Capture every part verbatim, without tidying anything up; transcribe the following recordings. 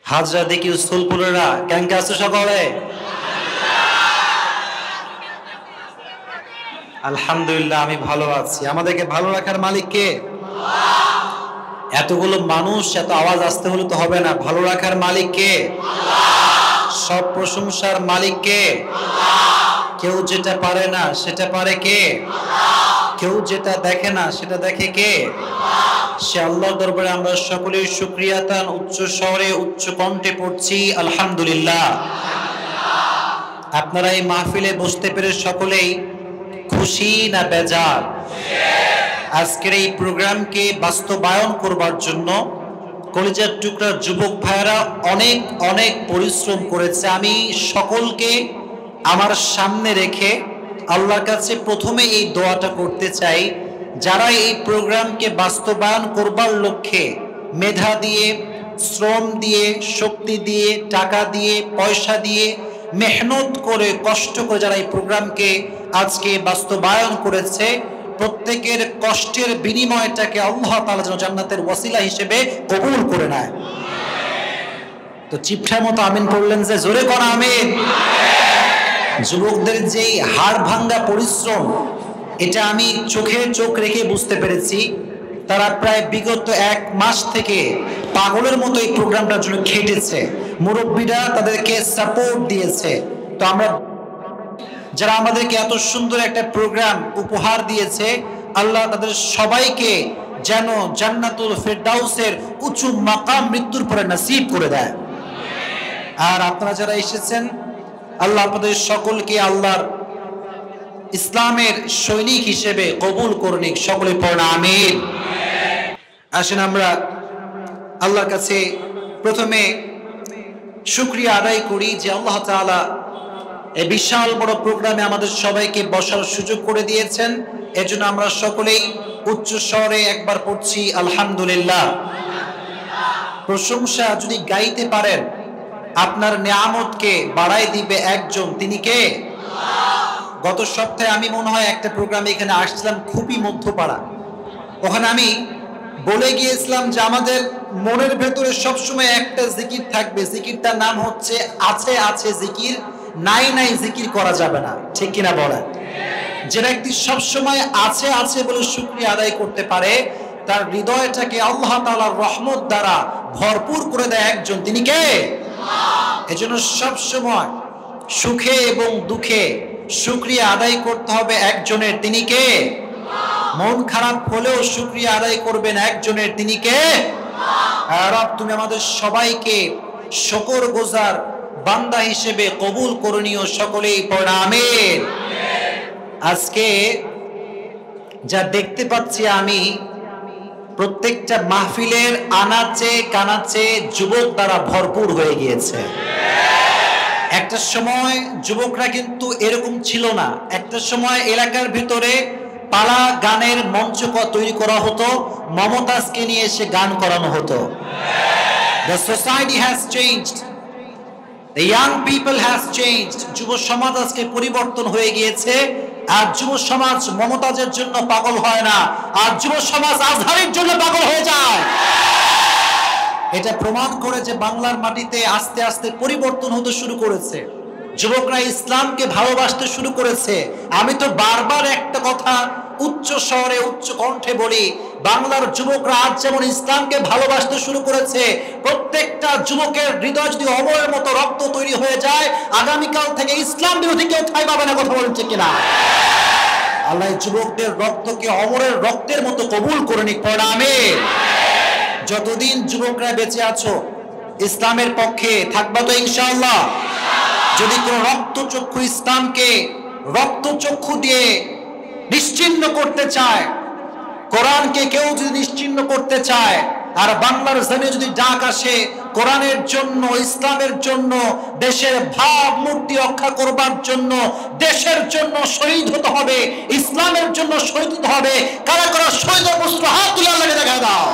হাজরা দেখি স্কুলপুরেরা কেমন আছো সকলে? আলহামদুলিল্লাহ আমি ভালো আছি। আমাদেরকে ভালো রাখার মালিক কে? এতগুলো মানুষ এত আওয়াজ আসতে হলে তো হবে না। ভালো রাখার মালিক কে? সব প্রশংসার মালিক কে? কেউ যেটা পারে না সেটা পারে কে? কেউ যেটা দেখে না সেটা দেখে কে? সে আল্লাহর দরবারে আমরা সকলেই শুকরিয়াতান উচ্চ স্বরে উচ্চ কণ্ঠে পড়ছি আলহামদুলিল্লাহ। আপনারা এই মাহফিলে বসতে পেরে সকলেই খুশি না বেজার? আজকের এই প্রোগ্রামকে বাস্তবায়ন করবার জন্য কলিজার টুকরার যুবক ভাইয়েরা অনেক অনেক পরিশ্রম করেছে। আমি সকলকে আমার সামনে রেখে আল্লাহর কাছে প্রথমে এই দোয়াটা করতে চাই, যারা এই প্রোগ্রামকে বাস্তবায়ন করবার লক্ষ্যে মেধা দিয়ে, শ্রম দিয়ে, শক্তি দিয়ে, টাকা দিয়ে, পয়সা দিয়ে, মেহনত করে, কষ্ট করে যারা এই প্রোগ্রামকে আজকে বাস্তবায়ন করেছে, প্রত্যেকের কষ্টের বিনিময়টাকে আল্লাহ তাআলা যেন জান্নাতের ওয়াসিলা হিসেবে কবুল করে নেয়। তো চিপঠার মতো আমিন পড়লেন যে, জোরে কোন আমিন। যুবকদের যেই হাড় ভাঙ্গা পরিশ্রম, এটা আমি চোখে চোখ রেখে বুঝতে পেরেছি। তারা প্রায় বিগত এক মাস থেকে পাগলের মতো এই প্রোগ্রামটার জন্য খেটেছে। মুরব্বীরা তাদেরকে সাপোর্ট দিয়েছে। তো আমরা যারা আমাদেরকে এত সুন্দর একটা প্রোগ্রাম উপহার দিয়েছে, আল্লাহ তাদের সবাইকে যেন জান্নাতুল ফেরদাউসের উঁচু মাকাম মৃত্যুর পরে নসিব করে দেয়। আর আপনারা যারা এসেছেন, আল্লাহ আপনাদের সকলকে আল্লাহর ইসলামের সৈনিক হিসেবে কবুল করুন। সকলে পড়ুন আমিন। আসেন আমরা আল্লাহর কাছে প্রথমে শুকরিয়া আদায় করি যে আল্লাহ তাআলা এই বিশাল বড় প্রোগ্রামে আমাদের সবাইকে বসার সুযোগ করে দিয়েছেন। এজন্য আমরা সকলেই উচ্চ স্বরে একবার পড়ছি আলহামদুলিল্লাহ। প্রশংসা যদি গাইতে পারেন, আপনার নিয়ামতকে বাড়াই দিবে একজন, তিনি কে? গত সপ্তাহে আমি মনে হয় একটা প্রোগ্রামে এখানে আসছিলাম, খুবই মধ্যপাড়া। ওখানে আমি বলে গিয়েছিলাম যে আমাদের মনের ভেতরে সবসময় একটা জিকির থাকবে, জিকিরটার নাম হচ্ছে আছে আছে জিকির, নাই নাই জিকির করা যাবে না। ঠিক কিনা বলেন? যে ব্যক্তি সবসময় আছে আছে বলে শুকরিয়া আদায় করতে পারে, তার হৃদয়টাকে আল্লাহ তাআলার রহমত দ্বারা ভরপুর করে দেয় একজন, তিনি কে? এজন্য সবসময় সুখে এবং দুঃখে শুকরিয়া আদায় করতে হবে একজনের, তিনি কে? মন খারাপ হলেও শুকরিয়া আদায় করবেন একজনের, তিনি কে? রব তুমি আমাদের সবাইকে শুকরগুজার বান্দা হিসেবে কবুল করণীয়, সকলেই পড়ুন আমিন। আজকে যা দেখতে পাচ্ছি আমি, প্রত্যেকটা মাহফিলের আনাচে কানাচে যুবক দ্বারা ভরপুর হয়ে গিয়েছে। একটা সময় যুবকরা কিন্তু এরকম ছিল না। একটা সময় এলাকার ভিতরে পালা গানের মঞ্চ তৈরি করা হতো, মমতাজকে নিয়ে এসে গান করানো হতো। The society has changed. The young people has changed. যুব সমাজ আজকে পরিবর্তন হয়ে গিয়েছে। আর যুব সমাজ মমতাজের জন্য পাগল হয় না, আর যুব সমাজ আজহারের জন্য পাগল হয়ে যায়। এটা প্রমাণ করে যে বাংলার মাটিতে আস্তে আস্তে পরিবর্তন হতে শুরু করেছে। যুবকরা ইসলামকে ভালোবাসতে শুরু করেছে। আমি তো বারবার একটা কথা উচ্চ স্বরে উচ্চ কণ্ঠে বলি, বাংলার যুবকরা আজ যেমন ইসলামকে ভালোবাসতে শুরু করেছে, প্রত্যেকটা যুবকের হৃদয় যদি অমরের মতো রক্ত তৈরি হয়ে যায়, আগামীকাল থেকে ইসলাম বিরোধী কেউ ঠাঁই পাবে না। কথা বলছে কিনা? আল্লাহ যুবকদের রক্তকে অমরের রক্তের মতো কবুল করে নিক, পড়ুন আমিন। যতদিন যুবকরা বেঁচে আছো, ইসলামের পক্ষে থাকবা তো ইনশাআল্লাহ। যদি কোন রক্তচক্ষু ইসলামকে রক্তচক্ষু দিয়ে নিশ্চিহ্ন করতে চায়, কোরআনকে কেউ যদি নিশ্চিহ্ন করতে চায়, আর বাংলার জমিনে যদি ডাক আসে কোরআনের জন্য, ইসলামের জন্য, দেশের ভাবমূর্তি রক্ষা করবার জন্য, দেশের জন্য শহীদ হতে হবে, ইসলামের জন্য শহীদ হতে হবে, কারা কারা শহীদ প্রস্তুত হাত তুলে আল্লাহকে দেখা দাও।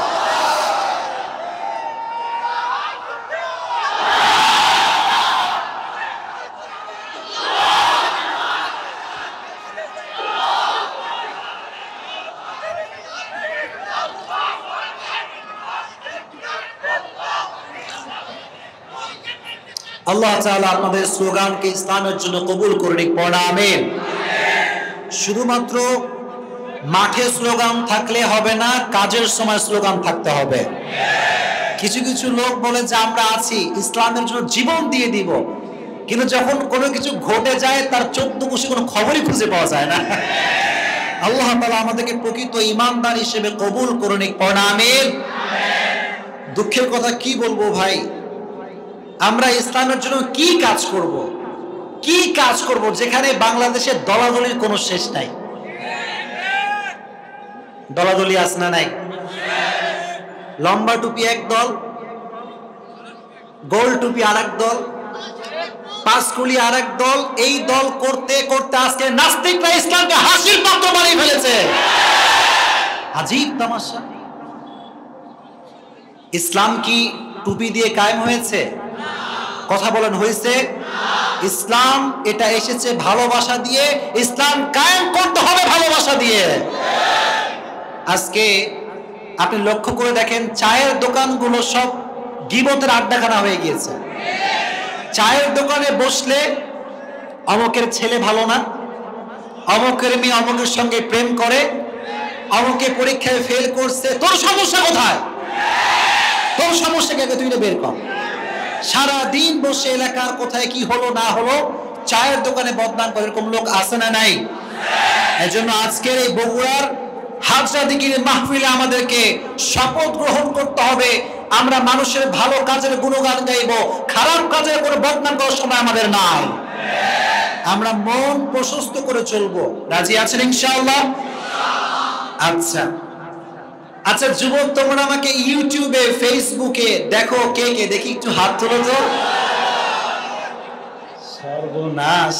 আল্লাহ তাআলা আপনাদের স্লোগানকে ইসলামের জন্য কবুল করে নিক, পড়া আমিন। শুধুমাত্র মাঠে স্লোগান থাকলে হবে না, কাজের সময় স্লোগান থাকতে হবে। কিছু কিছু লোক বলে যে আমরা আছি ইসলামের জন্য জীবন দিয়ে দিব, কিন্তু যখন কোনো কিছু ঘটে যায় তার চোদ্দ কোষে কোনো খবরই খুঁজে পাওয়া যায় না। আল্লাহ তাআলা আমাদেরকে প্রকৃত ঈমানদার হিসেবে কবুল করে নিক, পড়া আমিন। দুঃখের কথা কি বলবো ভাই, আমরা ইসলামের জন্য কি কাজ করব, কি কাজ করব যেখানে বাংলাদেশের দলাদলির কোনো শেষ নাই। দলাদলি আছে না নাই? লম্বা টুপি এক দল, গোল টুপি আর এক দল, পাঁচকুলি আর এক দল। এই দল করতে করতে আজকে নাস্তিকরা ইসলামকে হাসির পাত্র বানিয়ে ফেলেছে। আজীব তামাশা। ইসলাম কি টুপি দিয়ে কায়েম হয়েছে? কথা বলেন, হয়েছে? ইসলাম এটা এসেছে ভালোবাসা দিয়ে, ইসলাম কায়েম করতে হবে ভালোবাসা দিয়ে। আজকে আপনি লক্ষ্য করে দেখেন, চায়ের দোকানগুলো সব গীবতের আড্ডাখানা হয়ে গিয়েছে। চায়ের দোকানে বসলে অমুকের ছেলে ভালো না, অমুকের মেয়ে অমুকের সঙ্গে প্রেম করে, অমুকে পরীক্ষায় ফেল করছে, তোর সমস্যা কোথায়? তোর সমস্যাকে তুই বের কর। সারা দিন বসে এলাকার কোথায় কি হলো না হলো চায়ের দোকানে বদনাম করে, এরকম লোক আছে না নাই? এজন্য আজকের এই বগুড়ার হাজরা দিকির মাহফিলে আমাদেরকে শপথ গ্রহণ করতে হবে, আমরা মানুষের ভালো কাজের গুণগান গাইব, খারাপ কাজের কোনো বদনাম করার সময় আমাদের নাই। আমরা মন প্রশস্ত করে চলবো। রাজি আছেন ইনশাআল্লাহ? আচ্ছা আচ্ছা যুবক, তোমরা আমাকে ইউটিউবে ফেসবুকে দেখো কে কে, দেখি একটু হাত তোলো তো। সর্বনাশ,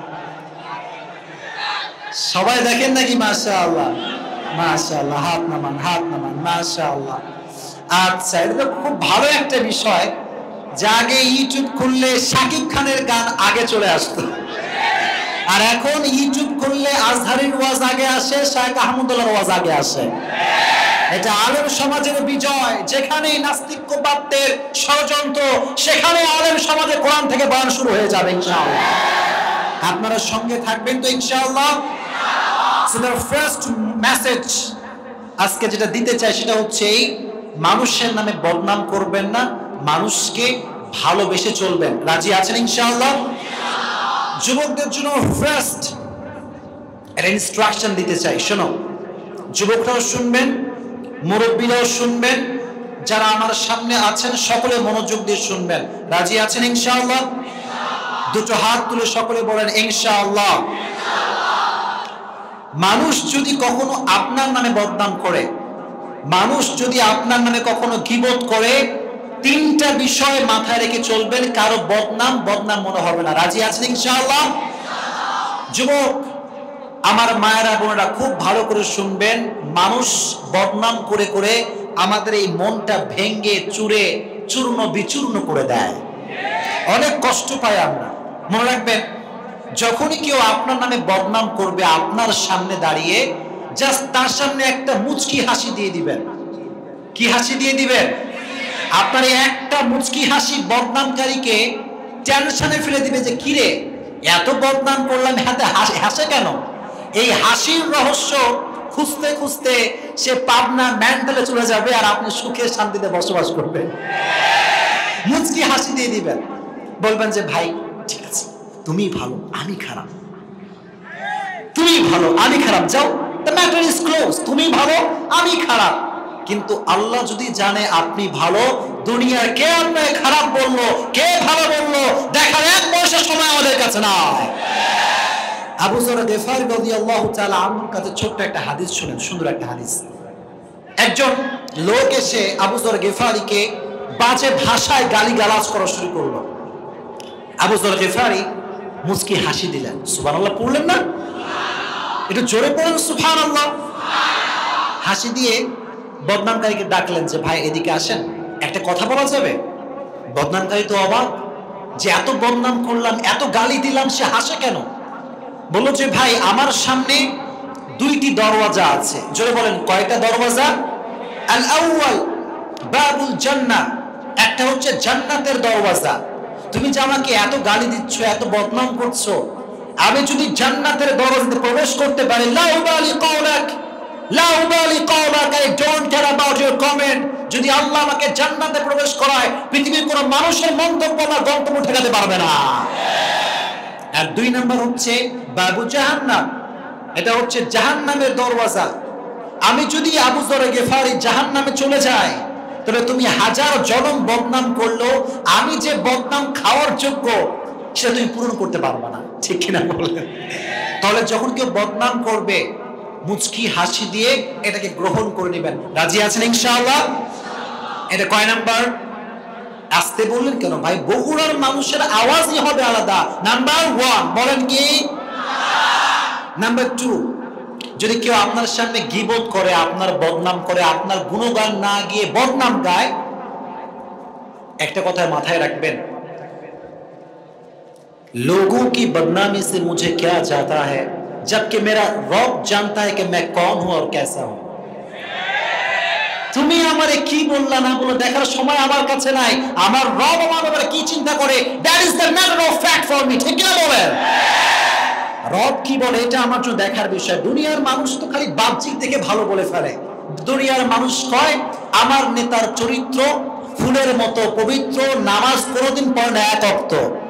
সবাই দেখেন নাকি? মাশাআল্লাহ মাশাআল্লাহ, হাত নামান হাত নামান, মাশাআল্লাহ। আচ্ছা, এটা তো খুব ভালো একটা বিষয় যে আগে ইউটিউব খুললে শাকিব খানের গান আগে চলে আসতো, আর এখন ইউটিউব খুললে আজহারের ওয়াজ আগে আসে, শায়েখ আহমদুল্লাহর ওয়াজ আগে আসে। এটা আলেম সমাজের বিজয়। যেখানেই নাস্তিক্যবাদদের ষড়যন্ত্র, সেখানে আলেম সমাজে কোরআন থেকে বয়ান শুরু হয়ে যাবে ইনশাআল্লাহ। আপনারা সঙ্গে থাকবেন তো ইনশাআল্লাহ? সো দ্য ফার্স্ট মেসেজ আজকে যেটা দিতে চাই সেটা হচ্ছে এই, মানুষের নামে বদনাম করবেন না, মানুষকে ভালোবেসে চলবেন। রাজি আছেন ইনশাআল্লাহ? যুবকদের জন্য ফার্স্ট একটা ইনস্ট্রাকশন দিতে চাই, শোনো। যুবকরাও শুনবেন, মুরব্বীরাও শুনবেন, যারা আমার সামনে আছেন সকলে মনোযোগ দিয়ে শুনবেন। রাজি আছেন ইনশাআল্লাহ? দুটো হাত তুলে সকলে বলেন ইনশাআল্লাহ। মানুষ যদি কখনো আপনার নামে বদনাম করে, মানুষ যদি আপনার নামে কখনো গীবত করে, তিনটা বিষয় মাথায় রেখে চলবেন, কারো বদনাম বদনাম মনে হবে না। রাজি আছেন ইনশাআল্লাহ? যুবক আমার মায়েরা বোনেরা খুব ভালো করে শুনবেন, মানুষ বদনাম করে করে আমাদের এই মনটা ভেঙ্গে চুরে চূর্ণ বিচূর্ণ করে দেয়, অনেক কষ্ট পাই আমরা। মনে রাখবেন, যখনই কেউ আপনার নামে বদনাম করবে, আপনার সামনে দাঁড়িয়ে জাস্ট তার সামনে একটা মুচকি হাসি দিয়ে দিবেন। কি হাসি দিয়ে দিবেন? আপনার একটা মুচকি হাসি বদনামকারীকে টেনশনে ফেলে দিবে যে কিরে এত বদনাম করলাম, হাতে হাসে কেন? এই হাসির রহস্য খুঁজতে খুঁজতে সে পাবনা মেন্টালে চলে যাবে, আর আপনি সুখে শান্তিতে বসবাস করবেন। মুচকি হাসি দিয়ে দিবেন, বলবেন যে ভাই ঠিক আছে, তুমি ভালো আমি খারাপ, তুমি ভালো আমি খারাপ, যাও, দ্য ম্যাটার ইজ ক্লোজ। তুমি ভালো আমি খারাপ, কিন্তু আল্লাহ যদি জানে আপনি ভালো, দুনিয়ার কে আপনাকে খারাপ বললো, কে ভালো বললো দেখার এক পয়সা সময় আমাদের কাছে না। আবু যর গিফারী রাদিয়াল্লাহু তাআলা আনহুর কাছে ছোট্ট একটা হাদিস শুনেন, সুন্দর একটা হাদিস। একজন লোক এসে আবু যর গিফারীকে বাজে ভাষায় গালিগালাজ করা শুরু করলো। আবু যর গিফারী মুচকি হাসি দিলেন। সুবহানাল্লাহ পড়লেন না? একটু জোরে পড়েন সুবহানাল্লাহ। হাসি দিয়ে বদনামকারীকে ডাকলেন যে ভাই এদিকে আসেন, একটা কথা বলা যাবে। বদনামকারী তো অবাক যে এত বদনাম করলাম, এত গালি দিলাম, সে হাসে কেন? বলল যে ভাই আমার সামনে দুইটি দরওয়াজা আছে। জোরে বলেন কয়টা দরওয়াজা? আল আউয়াল বাবুল জান্নাহ, একটা হচ্ছে জান্নাতের দরওয়াজা। তুমি যে আমাকে এত গালি দিচ্ছ, এত বদনাম করছো, আমি যদি জান্নাতের দরজাতে প্রবেশ করতে পারি, লা উবালি কওলাক লা উবালি কওলাক, I don't care about your comment. যদি আল্লাহ আমাকে জান্নাতে প্রবেশ করায়, পৃথিবীর কোনো মানুষের মন্তব্য আমার গন্তব্য ঠেকাতে পারবে না। আর দুই নাম্বার হচ্ছে বাবু জাহান্নাম, এটা হচ্ছে জাহান্নামের দরওয়াজা। আমি যদি আবু যর গিফারি জাহান্নামে চলে যাই, তবে তুমি হাজার জনম বদনাম করলো, আমি যে বদনাম খাওয়ার যোগ্য সেটা তুমি পূরণ করতে পারবে না, ঠিক কিনা বলেন? তাহলে যখন কেউ বদনাম করবে, মুচকি হাসি দিয়ে এটাকে গ্রহণ করে নেবেন। রাজি আছেন ইনশাআল্লাহ? এটা কয় নাম্বার? আসতে বললেন কেন ভাই? বগুড়ার মানুষের আওয়াজই হবে আলাদা। নাম্বার ওয়ান বলেন কি? নাম্বার টু, যদি কেউ আপনার সামনে গীবত করে, আপনার বদনাম করে, আপনার গুণগান না গিয়ে বদনাম গায়, একটা কথা মাথায় রাখবেন, लोगों की बदनामी से मुझे क्या जाता है, जबकि मेरा रब जानता है कि मैं कौन हूं और कैसा हूं। তুমি আমারে কি বললা না বলো দেখার সময় আমার কাছে নাই, আমার রব আমার ব্যাপারে কি চিন্তা করে, that is the matter of fact for me, ঠিক না বলেন? রব কি বলে এটা আমার জন্য দেখার বিষয়। দুনিয়ার মানুষ তো খালি বাহ্যিক দেখে ভালো বলে ফেলে। দুনিয়ার মানুষ কয় আমার নেতার চরিত্র ফুলের মতো পবিত্র, নামাজ কোনোদিন পড়ে না এক ওয়াক্ত।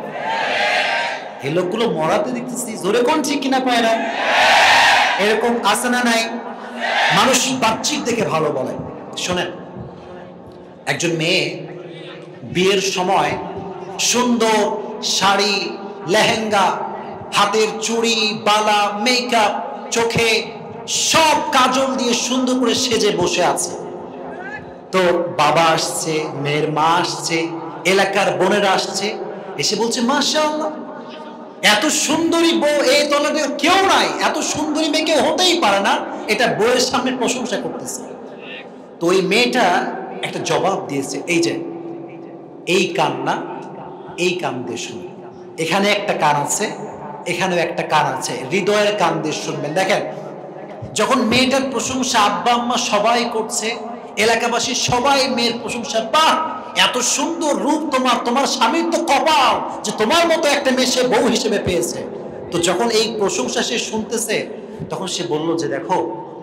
এই লোকগুলো মরাতে দেখতেছি, জোরে কোন ঠিক কিনা পায় না? এরকম আছে না নাই? মানুষ বাহ্যিক দেখে ভালো বলে। শোনেন, একজন মেয়ে বিয়ের সময় সুন্দর শাড়ি, লেহেঙ্গা, হাতের চুড়ি, বালা, মেকআপ, চোখে সব কাজল দিয়ে সুন্দর করে সেজে বসে আছে। তো বাবা আসছে, মেয়ের মা আসছে, এলাকার বোনেরা আসছে, এসে বলছে মাশাআল্লাহ, এত সুন্দরী বউ এই তলাতে কেউ নাই, এত সুন্দরী মেয়ে কেউ হতেই পারে না, এটা বউয়ের সামনে প্রশংসা করতেছে। তো ওই মেয়েটা একটা জবাব দিয়েছে, এই যে এই কান না, এই কান দিয়ে শুনুন, এখানে একটা কান আছে, এখানেও একটা কান আছে, হৃদয়ের কান দিয়ে শুনবেন। দেখেন, যখন মেয়েটার প্রশংসা আব্বা আম্মা সবাই করছে, এলাকাবাসী সবাই মেয়ের প্রশংসা, বাহ এত সুন্দর রূপ তোমার, তোমার স্বামীর তো কপাল যে তোমার মতো একটা মেয়ে সে বউ হিসেবে পেয়েছে। তো যখন এই প্রশংসা সে শুনতেছে, তখন সে বলল যে দেখো,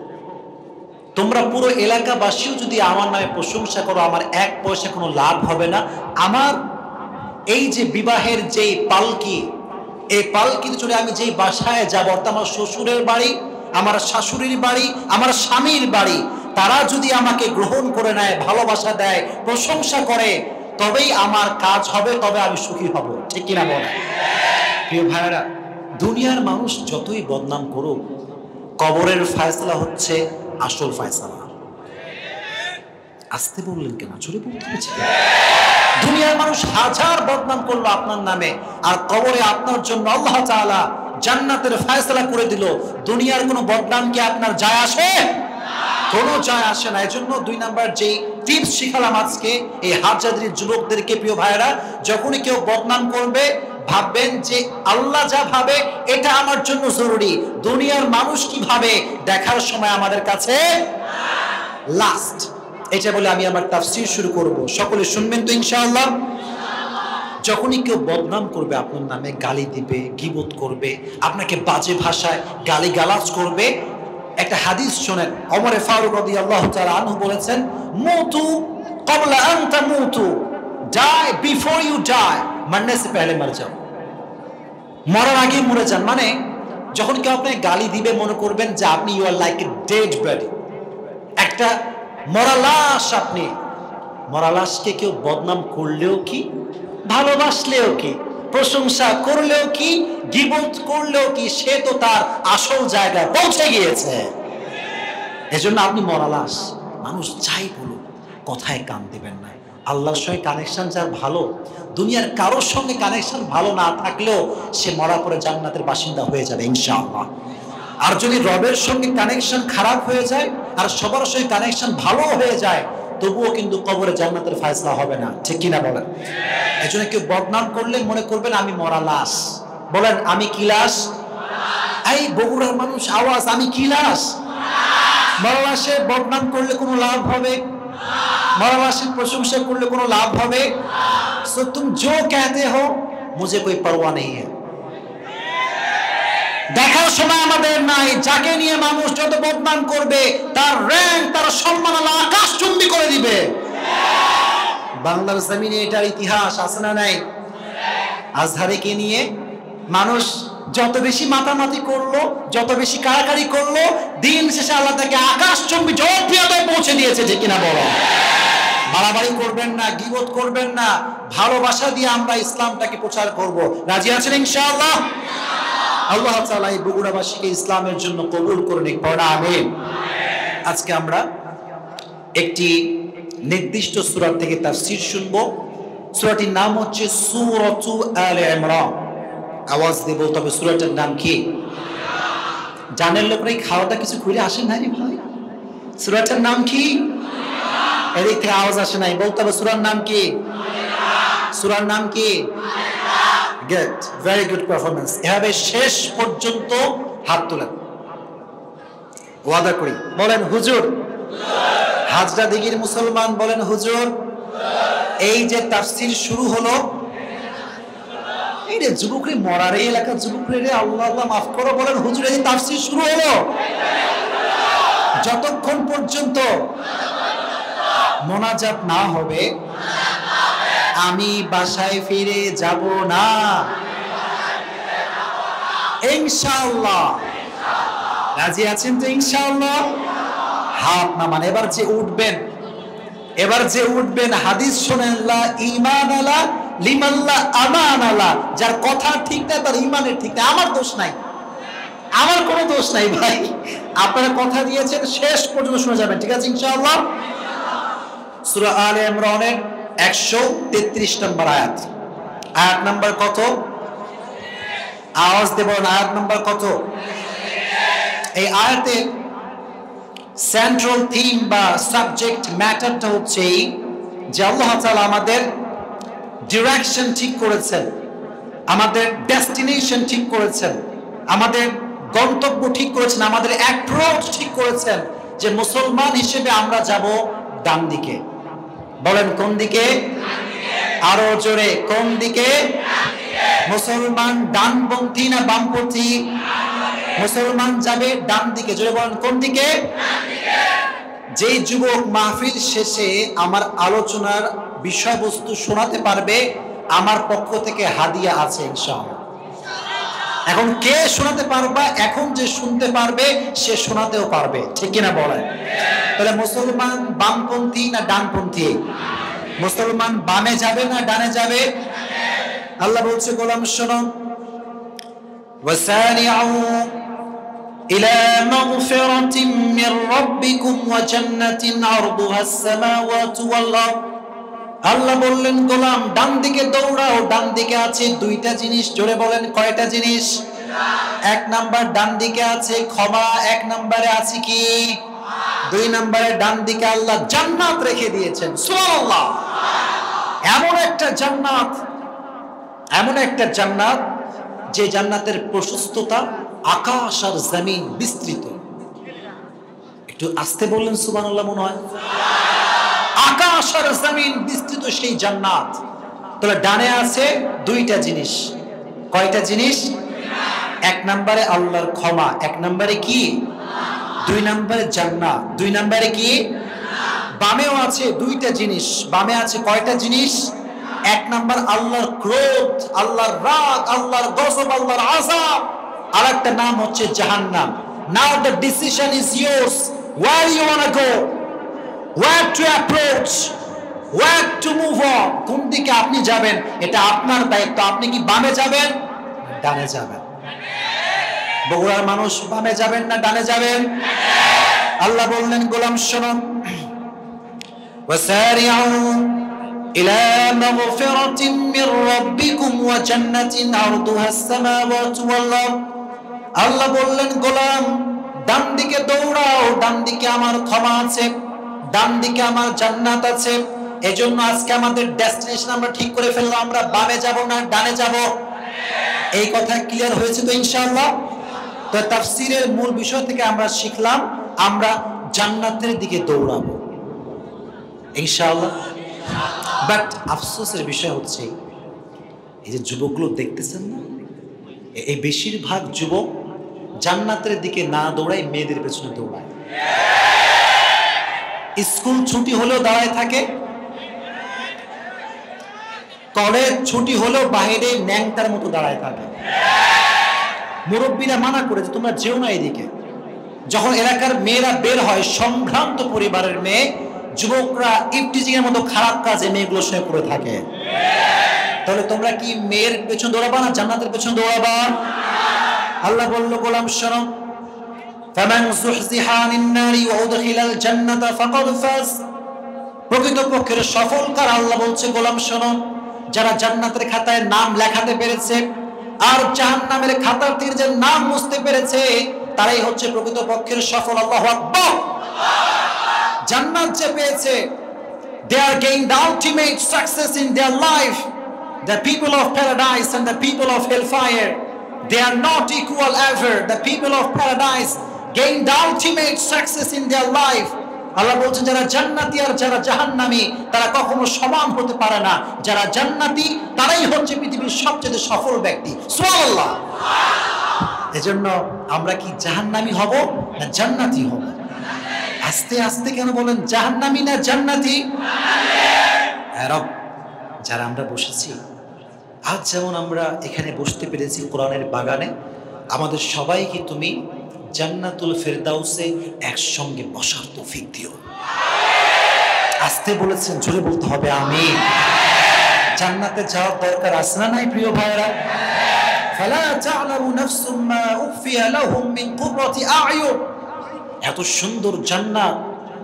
তোমরা পুরো এলাকাবাসীও যদি আমার নামে প্রশংসা করো, আমার এক পয়সা কোনো লাভ হবে না। আমার এই যে বিবাহের যেই পালকি, এই পালকিতে চলে আমি যেই বাসায় যাব, অর্থাৎ আমার শ্বশুরের বাড়ি, আমার শাশুড়ির বাড়ি, আমার স্বামীর বাড়ি, তারা যদি আমাকে গ্রহণ করে নেয়, ভালোবাসা দেয়, প্রশংসা করে, তবেই আমার কাজ হবে, তবে আমি সুখী হব, ঠিক কিনা বলে? প্রিয় ভাইরা, দুনিয়ার মানুষ যতই বদনাম করুক, কবরের ফয়সালা হচ্ছে আসল ফয়সালা। আসতে বললেন কেন? জোরে বলতে হচ্ছে। দুনিয়ার মানুষ হাজার বদনাম করলো আপনার নামে, আর কবরে আপনার জন্য আল্লাহ তাআলা জান্নাতের ফয়সালা করে দিল। দুনিয়ার কোনো বদনাম কি আপনার যায় আসে? কোনো যায় আসে না। এজন্য দুই নাম্বার যেই টিপস শিখালাম আজকে এই হাজারীর যুবকদেরকে, প্রিয় ভাইরা, যখনই কেউ বদনাম করবে, ভাববেন যে আল্লাহ যা ভাবে এটা আমার জন্য জরুরি, দুনিয়ার মানুষ কি ভাবে দেখার সময় আমাদের কাছে লাস্ট। এটা বলে আমি আমার তাফসীর শুরু করব, সকলে শুনবেন তো ইনশাআল্লাহ? যখনই কেউ বদনাম করবে আপনার নামে, গালি দিবে, গীবত করবে, আপনাকে বাজে ভাষায় গালিগালাজ করবে, একটা হাদিস শোনেন। ওমর ফারুক রাদিয়াল্লাহু তাআলা আনহু বলেছেন, মুতু ক্বাবলা আন তামুতু, ডাই বিফোর ইউ ডাই, মরনে সে পহলে মর যাও, মরার আগে মরে যান। মানে যখন কেউ আপনাকে গালি দিবে, মনে করবেন যে আপনি you are like a dead body, একটা মরা লাশ। আপনি মরা লাশকে কেউ বদনাম করলেও কি, ভালোবাসলেও কি, প্রশংসা করলেও কি, গীবত করলেও কি, সে তো তার আসল জায়গায় পৌঁছে গিয়েছে। এজন্য আপনি মরা লাশ, মানুষ চাই বলুক, কথায় কান দিবেন না। আল্লাহর সঙ্গে কানেকশন যার ভালো, দুনিয়ার কারোর সঙ্গে কানেকশন ভালো না থাকলেও সে মরা পরে জান্নাতের বাসিন্দা হয়ে যাবে ইনশাআল্লাহ। আর যদি রবের সঙ্গে কানেকশন খারাপ হয়ে যায়, আর সবার সঙ্গে কানেকশন ভালো হয়ে যায়, তবুও কিন্তু কবরে জান্নাতের ফয়সালা হবে না, ঠিক কিনা বলেন? এজন্য কেউ বদনাম করলে মনে করবেন আমি মরা লাশ। বলেন আমি কি লাশ? এই বগুড়ার মানুষ আওয়াজ, আমি কি লাশ? মরা লাশে বদনাম করলে কোনো লাভ হবে? মরামাসির প্রশংসা করলে কোনো লাভ হবে? সো তুম जो कहते हो मुझे कोई परवाह नहीं है। দেখার সময় আমাদের নাই। যাকে নিয়ে মানুষ যত বদনাম করবে তার র্যাঙ্ক, তার সম্মান আল্লাহ আকাশচুম্বী করে দিবে। বাংলার জমিনে এটার ইতিহাস আছে না নাই? আজহারিকে নিয়ে মানুষ যত বেশি মাতামাতি করলো, যত বেশি কারাকারি করলো, দিন শেষে আল্লাহ তাকে আকাশচুম্বী জনপ্রিয়তায় পৌঁছে দিয়েছে। যে কিনা বলো? বাড়াবাড়ি করবেন না, গীবত করবেন না, ভালোবাসা দিয়ে আমরা ইসলামটাকে প্রচার করব। রাজি আছেন ইনশাআল্লাহ? আল্লাহ তাআলা এই বগুড়াবাসীকে ইসলামের জন্য কবুল করে নিক। পড়া আমিন। আজকে আমরা একটি নির্দিষ্ট সূরা থেকে তাফসীর শুনবো। সূরাটির নাম হচ্ছে সূরাতু আলে ইমরান। আওয়াজ দিয়ে বলতে হবে সূরাটার নাম কি? জানেন লোকরা এই খাওয়াটা কিছু খুলে আসেন না রে ভাই? সূরাটার নাম কি? এদিক থেকে আওয়াজ আসে নাই, বলতে হবে সূরার নাম কি? সূরার নাম কি? Good, very good performance. এভাবে শেষ পর্যন্ত হাত তোলেন, ওয়াদা করি। বলেন হুজুর। হাজরা দিঘির মুসলমান বলেন হুজুর। এই যে তাফসীর শুরু হলো, এই রে যুবকরে মরার এই এলাকার যুবকরে রে আল্লাহ আল্লাহ মাফ করো, বলেন হুজুর এই তাফসীর শুরু হলো যতক্ষণ পর্যন্ত মোনাজাত না হবে আমি বাসায় ফিরে যাব না ইনশাআল্লাহ। রাজি আছেন তো ইনশাআল্লাহ? হাত নামান। এবার যে উঠবেন, এবার যে উঠবেন হাদিস শোনেন, লা ঈমান আলা লিমাল্লা আমান আলা। যার কথা ঠিক না তার ঈমানের ঠিক না। আমার দোষ নাই, আমার কোনো দোষ নাই ভাই। আপনারা কথা দিয়েছেন, শেষ পর্যন্ত শুনে যাবেন, ঠিক আছে ইনশাআল্লাহ? সূরা আলে ইমরানের একশো তেত্রিশ নম্বর আয়াত। আয়াত নাম্বার কত? আওয়াজ দেব না। আয়াত নাম্বার কত? এই আয়াতে সেন্ট্রাল থিম বা সাবজেক্ট ম্যাটারটা হচ্ছে এই যে আল্লাহ তাআলা আমাদের ডিরেকশন ঠিক করেছেন, আমাদের ডেস্টিনেশন ঠিক করেছেন, আমাদের গন্তব্য ঠিক করেছেন, আমাদের অ্যাপ্রোচ ঠিক করেছেন যে মুসলমান হিসেবে আমরা যাব ডান দিকে। বলেন কোন দিকে? আরো জোরে, কোন দিকে? মুসলমান ডানপন্থী না বামপন্থী? মুসলমান যাবে ডান দিকে। জোরে বলেন কোন দিকে? যেই যুবক মাহফিল শেষে আমার আলোচনার বিষয়বস্তু শোনাতে পারবে আমার পক্ষ থেকে হাদিয়া আছে ইনশাআল্লাহ। এখন কে শোনাতে পারবা? এখন যে শুনতে পারবে সে শোনাতেও পারবে, ঠিক কিনা বলেন? তাহলে মুসলমান বামপন্থী না ডানপন্থী? মুসলমান বামে যাবে না ডানে যাবে? আল্লাহ বলছে গোলাম শোনো, ওয়াসারিউ ইলা মাগফিরাতিন মির রাব্বিকুম ওয়া জান্নাতিন আরদুহাস সামাওয়াতু ওয়াল আরদ। আল্লাহ বললেন গোলাম ডান দিকে দৌড়াও। ডান দিকে আছে দুইটা জিনিস। জোরে বলেন কয়টা জিনিস? এক নাম্বার ডান দিকে আছে ক্ষমা, এক নম্বরে আছে কি? দুই নম্বরে ডান দিকে আল্লাহ জান্নাত রেখে দিয়েছেন। সুবহানাল্লাহ। এমন একটা জান্নাত, এমন একটা জান্নাত যে জান্নাতের প্রশস্ততা আকাশ আর জমিন বিস্তৃত। একটু আস্তে বললেন সুবহানাল্লাহ মনে হয়। আকাশ আর জমিন বিস্তৃত সেই জান্নাত। তাহলে ডানে আছে দুইটা জিনিস। কয়টা জিনিস? এক নম্বরে আল্লাহর ক্ষমা, এক নম্বরে কি? দুই নম্বরে জান্নাত, দুই নম্বরে কি? বামেও আছে দুইটা জিনিস। বামে আছে কয়টা জিনিস? এক নম্বর আল্লাহর ক্রোধ, আল্লাহর রাগ, আল্লাহর গজব, আল্লাহর আযাব। আর একটা নাম হচ্ছে জাহান্নাম। Now the decision is yours, where you want to go, where to approach, where to move on। কোন দিকে আপনি যাবেন এটা আপনার দায়িত্ব। আপনি কি বামে যাবেন ডানে যাবেন? বগুড়ার মানুষ বামে যাবেন না ডানে যাবেন? আল্লাহ বললেন গোলাম শোনো, ওয়াসারিউ ইলা মাগফিরাতিন মির রাব্বিকুম ওয়া জান্নাতিন আরদুহাস সামাওয়াতু ওয়াল আরদ। আল্লাহ বললেন গোলাম ডান দিকে দৌড়াও। ডান দিকে আমার ক্ষমা আছে, ডান দিকে আমার জান্নাত আছে। এজন্য আজকে আমাদের ডেস্টিনেশন আমরা ঠিক করে ফেললাম, আমরা বামে যাব না ডানে যাব। এই কথা ক্লিয়ার হয়েছে তো ইনশাআল্লাহ? তো তাফসীরের মূল বিষয় থেকে আমরা শিখলাম আমরা জান্নাতের দিকে দৌড়াবো। ইনশাআল্লাহ। বাট আফসোসের বিষয় হচ্ছে এই যে যুবকগুলো দেখতেছেন না, এই বেশিরভাগ যুবক জান্নাতের দিকে না দৌড়ায় মেয়েদের পেছনে দৌড়ায়। স্কুল ছুটি হলেও দাঁড়ায় থাকে, কলেজ ছুটি হলেও বাইরে ন্যাংটার মতো দাঁড়ায় থাকে। মুরব্বীরা মানা করে যে তোমরা যেও না এদিকে। যখন এলাকার মেয়েরা বের হয়, সম্ভ্রান্ত পরিবারের মেয়ে, যুবকরা ইফটিজিং এর মতো খারাপ কাজে মেয়েগুলোর সঙ্গে করে থাকে। তাহলে তোমরা কি মেয়ের পেছনে দৌড়াবা না জান্নাতের পেছনে দৌড়াবা? আল্লাহ বলল, গোলাম শোনো, ফামান যুহজিহা আনিন নারি ওয়া উদখিলাল জান্নাতা ফাকাদ ফাজ। প্রকৃতপক্ষের সফল কার? আল্লাহ বলছে, গোলাম শোনো, যারা জান্নাতের খাতায় নাম লেখাতে পেরেছে আর জাহান্নামের খাতার থেকে যে নাম মুছতে পেরেছে, তারাই হচ্ছে প্রকৃতপক্ষের সফল। আল্লাহু আকবার। জান্নাত যে পেয়েছে, they are gained the ultimate success in their life. The people of paradise and the people of hellfire, they are not equal ever. The people of paradise gain the ultimate success in their life. আল্লাহ বলছেন, যারা জান্নাতি আর যারা জাহান্নামী তারা কখনো সমান হতে পারে না। যারা জান্নাতি তারাই হচ্ছে পৃথিবীর সবচেয়ে সফল ব্যক্তি। সুবহানাল্লাহ। এজন্য আমরা কি জাহান্নামী হব না জান্নাতি হব? আস্তে আস্তে কেন বলেন, জাহান্নামী না জান্নাতি? রব, যারা আমরা বসেছি আজ, যেমন আমরা এখানে বসতে পেরেছি কোরআনের বাগানে, আমাদের সবাইকে তুমি জান্নাতুল ফেরদাউসে একসঙ্গে বসার তৌফিক দিও। আস্তে বলেছেন, জোরে বলতে হবে আমিন। জান্নাতে যাওয়ার দরকার আছে না নাই প্রিয় ভাইরা? ফালা তা'লামু নাফসুম মা উখফিয়া লাহুম মিন কুররাতি আ'য়ুন। এত সুন্দর জান্নাত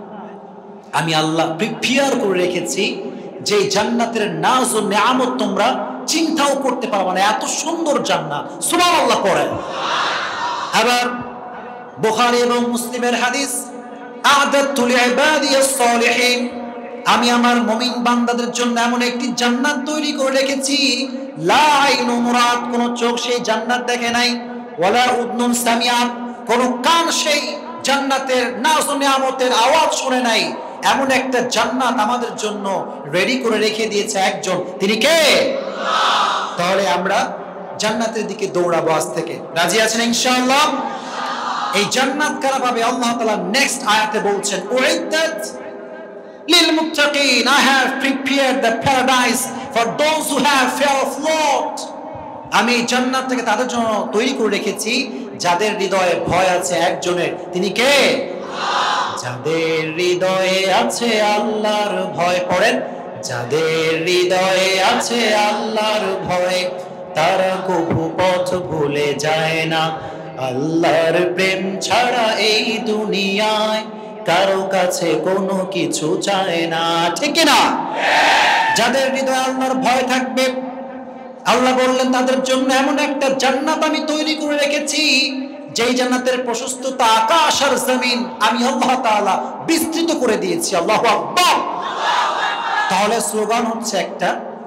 আমি আল্লাহ প্রিপেয়ার করে রেখেছি, যে জান্নাতের নাজ ও নিয়ামত তোমরা চিন্তাও করতে পারবে না। এত সুন্দর জান্নাত, সুবহানাল্লাহ পড়েন। আবার বুখারী এবং মুসলিমের হাদিস, আ'দাতু লিইবাদিয়াস সালিহিন, আমি আমার মুমিন বান্দাদের জন্য এমন একটি জান্নাত তৈরি করে রেখেছি, লা আইনুন রাত, কোন চোখ সেই জান্নাত দেখে নাই, ওয়ালা উযনুন সামিআত, কোন কান সেই জান্নাতের নাজ ও নিয়ামতের আওয়াজ শুনে নাই। এমন একটা জান্নাত আমাদের জন্য রেডি করে রেখে দিয়েছে একজন, তিনি কে? আল্লাহ। তাহলে আমরা জান্নাতের দিকে দৌড়াবো আজ থেকে। রাজি আছেন ইনশাআল্লাহ? এই জান্নাত কারা পাবে? আল্লাহ তাআলা নেক্সট আয়াতে বলছেন, উইদ্দাত লিল মুত্তাকিন, I have prepared the paradise for those who have fear of Lord. আমি জান্নাত থেকে তাদের জন্য তৈরি করে রেখেছি যাদের হৃদয়ে ভয় আছে একজনের, তিনি কে? আল্লাহ। যাদের হৃদয়ে আছে আল্লাহর ভয়, পড়েন, যাদের হৃদয়ে আছে আল্লাহর ভয়, তারা কভু পথ ভুলে যায় না। আল্লাহর প্রেম ছাড়া এই দুনিয়ায় কারো কাছে কোনো কিছু চায় না, ঠিক কি না? যাদের হৃদয়ে আল্লাহর ভয় থাকবে, আল্লাহ বললেন তাদের জন্য এমন একটা জান্নাত আমি তৈরি করে রেখেছি, যেই জান্নাতের প্রশস্ততা আকাশ আর জমিন আমি আল্লাহ তাআলা বিস্তৃত করে দিয়েছি। আল্লাহু আকবার। তাহলে স্লোগান হচ্ছে একটা,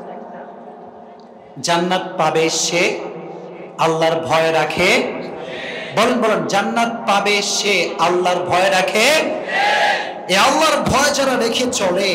জান্নাত পাবে সে আল্লাহর ভয় রাখে। বলেন বলেন, জান্নাত পাবে সে আল্লাহর ভয় রাখে। এই আল্লাহর ভয় যারা রেখে চলে,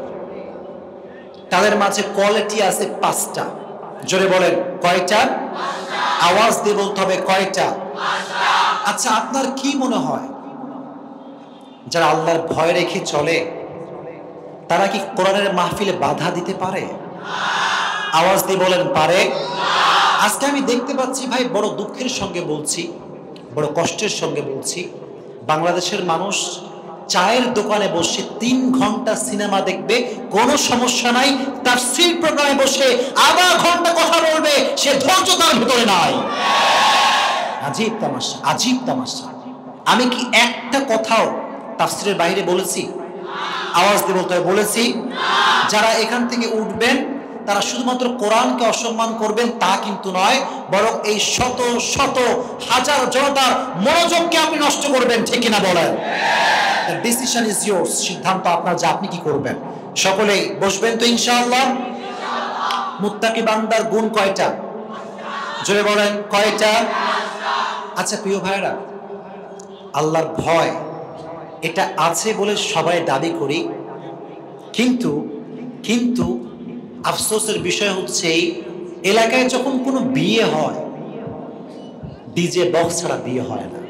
তাদের মাঝে কোয়ালিটি আছে পাঁচটা। জোরে বলেন, কয়টা? আওয়াজ দিয়ে বলতে হবে, কয়টা? আচ্ছা, আপনার কি মনে হয় যারা আল্লাহর ভয় রেখে চলে তারা কি কোরআনের মাহফিলে বাধা দিতে পারে? আওয়াজ দিয়ে বলেন, পারে? আজকে আমি দেখতে পাচ্ছি ভাই, বড় দুঃখের সঙ্গে বলছি, বড় কষ্টের সঙ্গে বলছি, বাংলাদেশের মানুষ চায়ের দোকানে বসে তিন ঘন্টা সিনেমা দেখবে, কোনো সমস্যা নাই, তাফসীর প্রোগ্রামে বসে আধা ঘন্টা কথা বলবে, সে ধৈর্য তার ভিতরে নাই। আজীব তামাশা, আজীব তামাশা। আমি কি একটা কথাও তাফসীরের বাইরে বলেছি? আওয়াজ দিয়ে বলতে হবে, বলেছি? যারা এখান থেকে উঠবেন তারা শুধুমাত্র কোরআনকে অসম্মান করবেন তা কিন্তু নয়, বরং এই শত শত হাজার জনতার মনোযোগকে আপনি নষ্ট করবেন, ঠিক কিনা বলেন? ডিসিশন ইজ ইয়োর্স, সিদ্ধান্ত আপনার যে আপনি কি করবেন। সকলেই বসবেন তো ইনশাআল্লাহ? মুত্তাকি বান্দার গুণ কয়টা? জোরে বলেন, কয়টা? আচ্ছা প্রিয় ভাইরা, আল্লাহর ভয় এটা আছে বলে সবাই দাবি করি, কিন্তু কিন্তু আফসোসের বিষয় হচ্ছে এই এলাকায় যখন কোনো বিয়ে হয় ডিজে বক্স ছাড়া বিয়ে হয় না।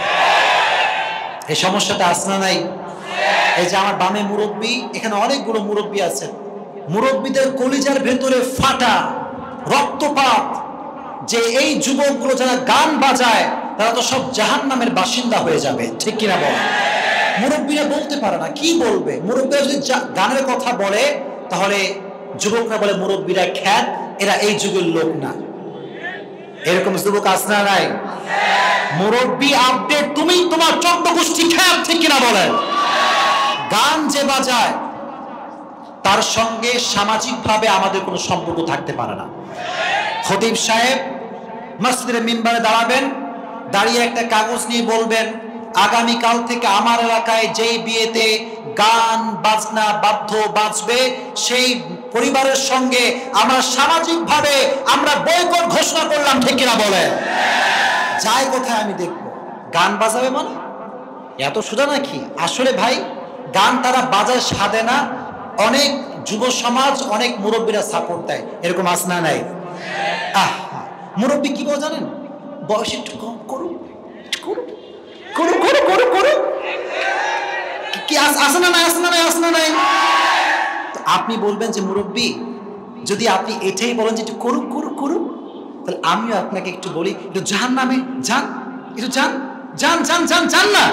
এই সমস্যাটা আছে না নাই? এই যে আমার বামে মুরব্বী, এখানে অনেকগুলো মুরব্বী আছেন, মুরব্বীদের কলিজার ভেতরে ফাটা রক্তপাত যে এই যুবকগুলো যারা গান বাজায় তারা তো সব জাহান্নামের বাসিন্দা হয়ে যাবে, ঠিক কিনা বল? মুরব্বীরা বলতে পারে না, কি বলবে? মুরব্বীরা যদি গানের কথা বলে তাহলে যুবকরা বলে মুরব্বীরা খ্যাত, এরা এই যুগের লোক না। এরকম যুবক আছে না নাই? মুরব্বী আপডেট, তুমি তোমার চোদ্দ গোষ্ঠী খ্যাত, ঠিক কিনা বলেন? গান যে বাজায় তার সঙ্গে সামাজিকভাবে আমাদের কোনো সম্পর্ক থাকতে পারে না। খতিব সাহেব মসজিদের মিম্বারে দাঁড়াবেন, দাঁড়িয়ে একটা কাগজ নিয়ে বলবেন আগামীকাল থেকে আমার এলাকায় যেই বিয়েতে গান বাজনা বাদ্য বাজবে সেই পরিবারের সঙ্গে আমরা সামাজিকভাবে আমরা বয়কট ঘোষণা করলাম, ঠিক কিনা বলেন? যাই কোথায় আমি দেখবো গান বাজাবে, মানে এত সোজা নাকি? আসলে ভাই গান তারা বাজায় সাধে না, অনেক যুব সমাজ অনেক মুরব্বীরা সাপোর্ট দেয়, এরকম আছে না নাই? আহ মুরব্বী কি বল জানেন? বয়স একটু কম করুন, করুন করুন করুন করুন করুন, কি আসে না নাই? আসে না নাই? আসে না নাই? আপনি বলবেন যে মুরব্বী যদি আপনি এটাই বলেন যে একটু করুক করুক করুক, তাহলে আমিও আপনাকে একটু বলি একটু জাহান্নামে যান, একটু যান যান যান যান যান না।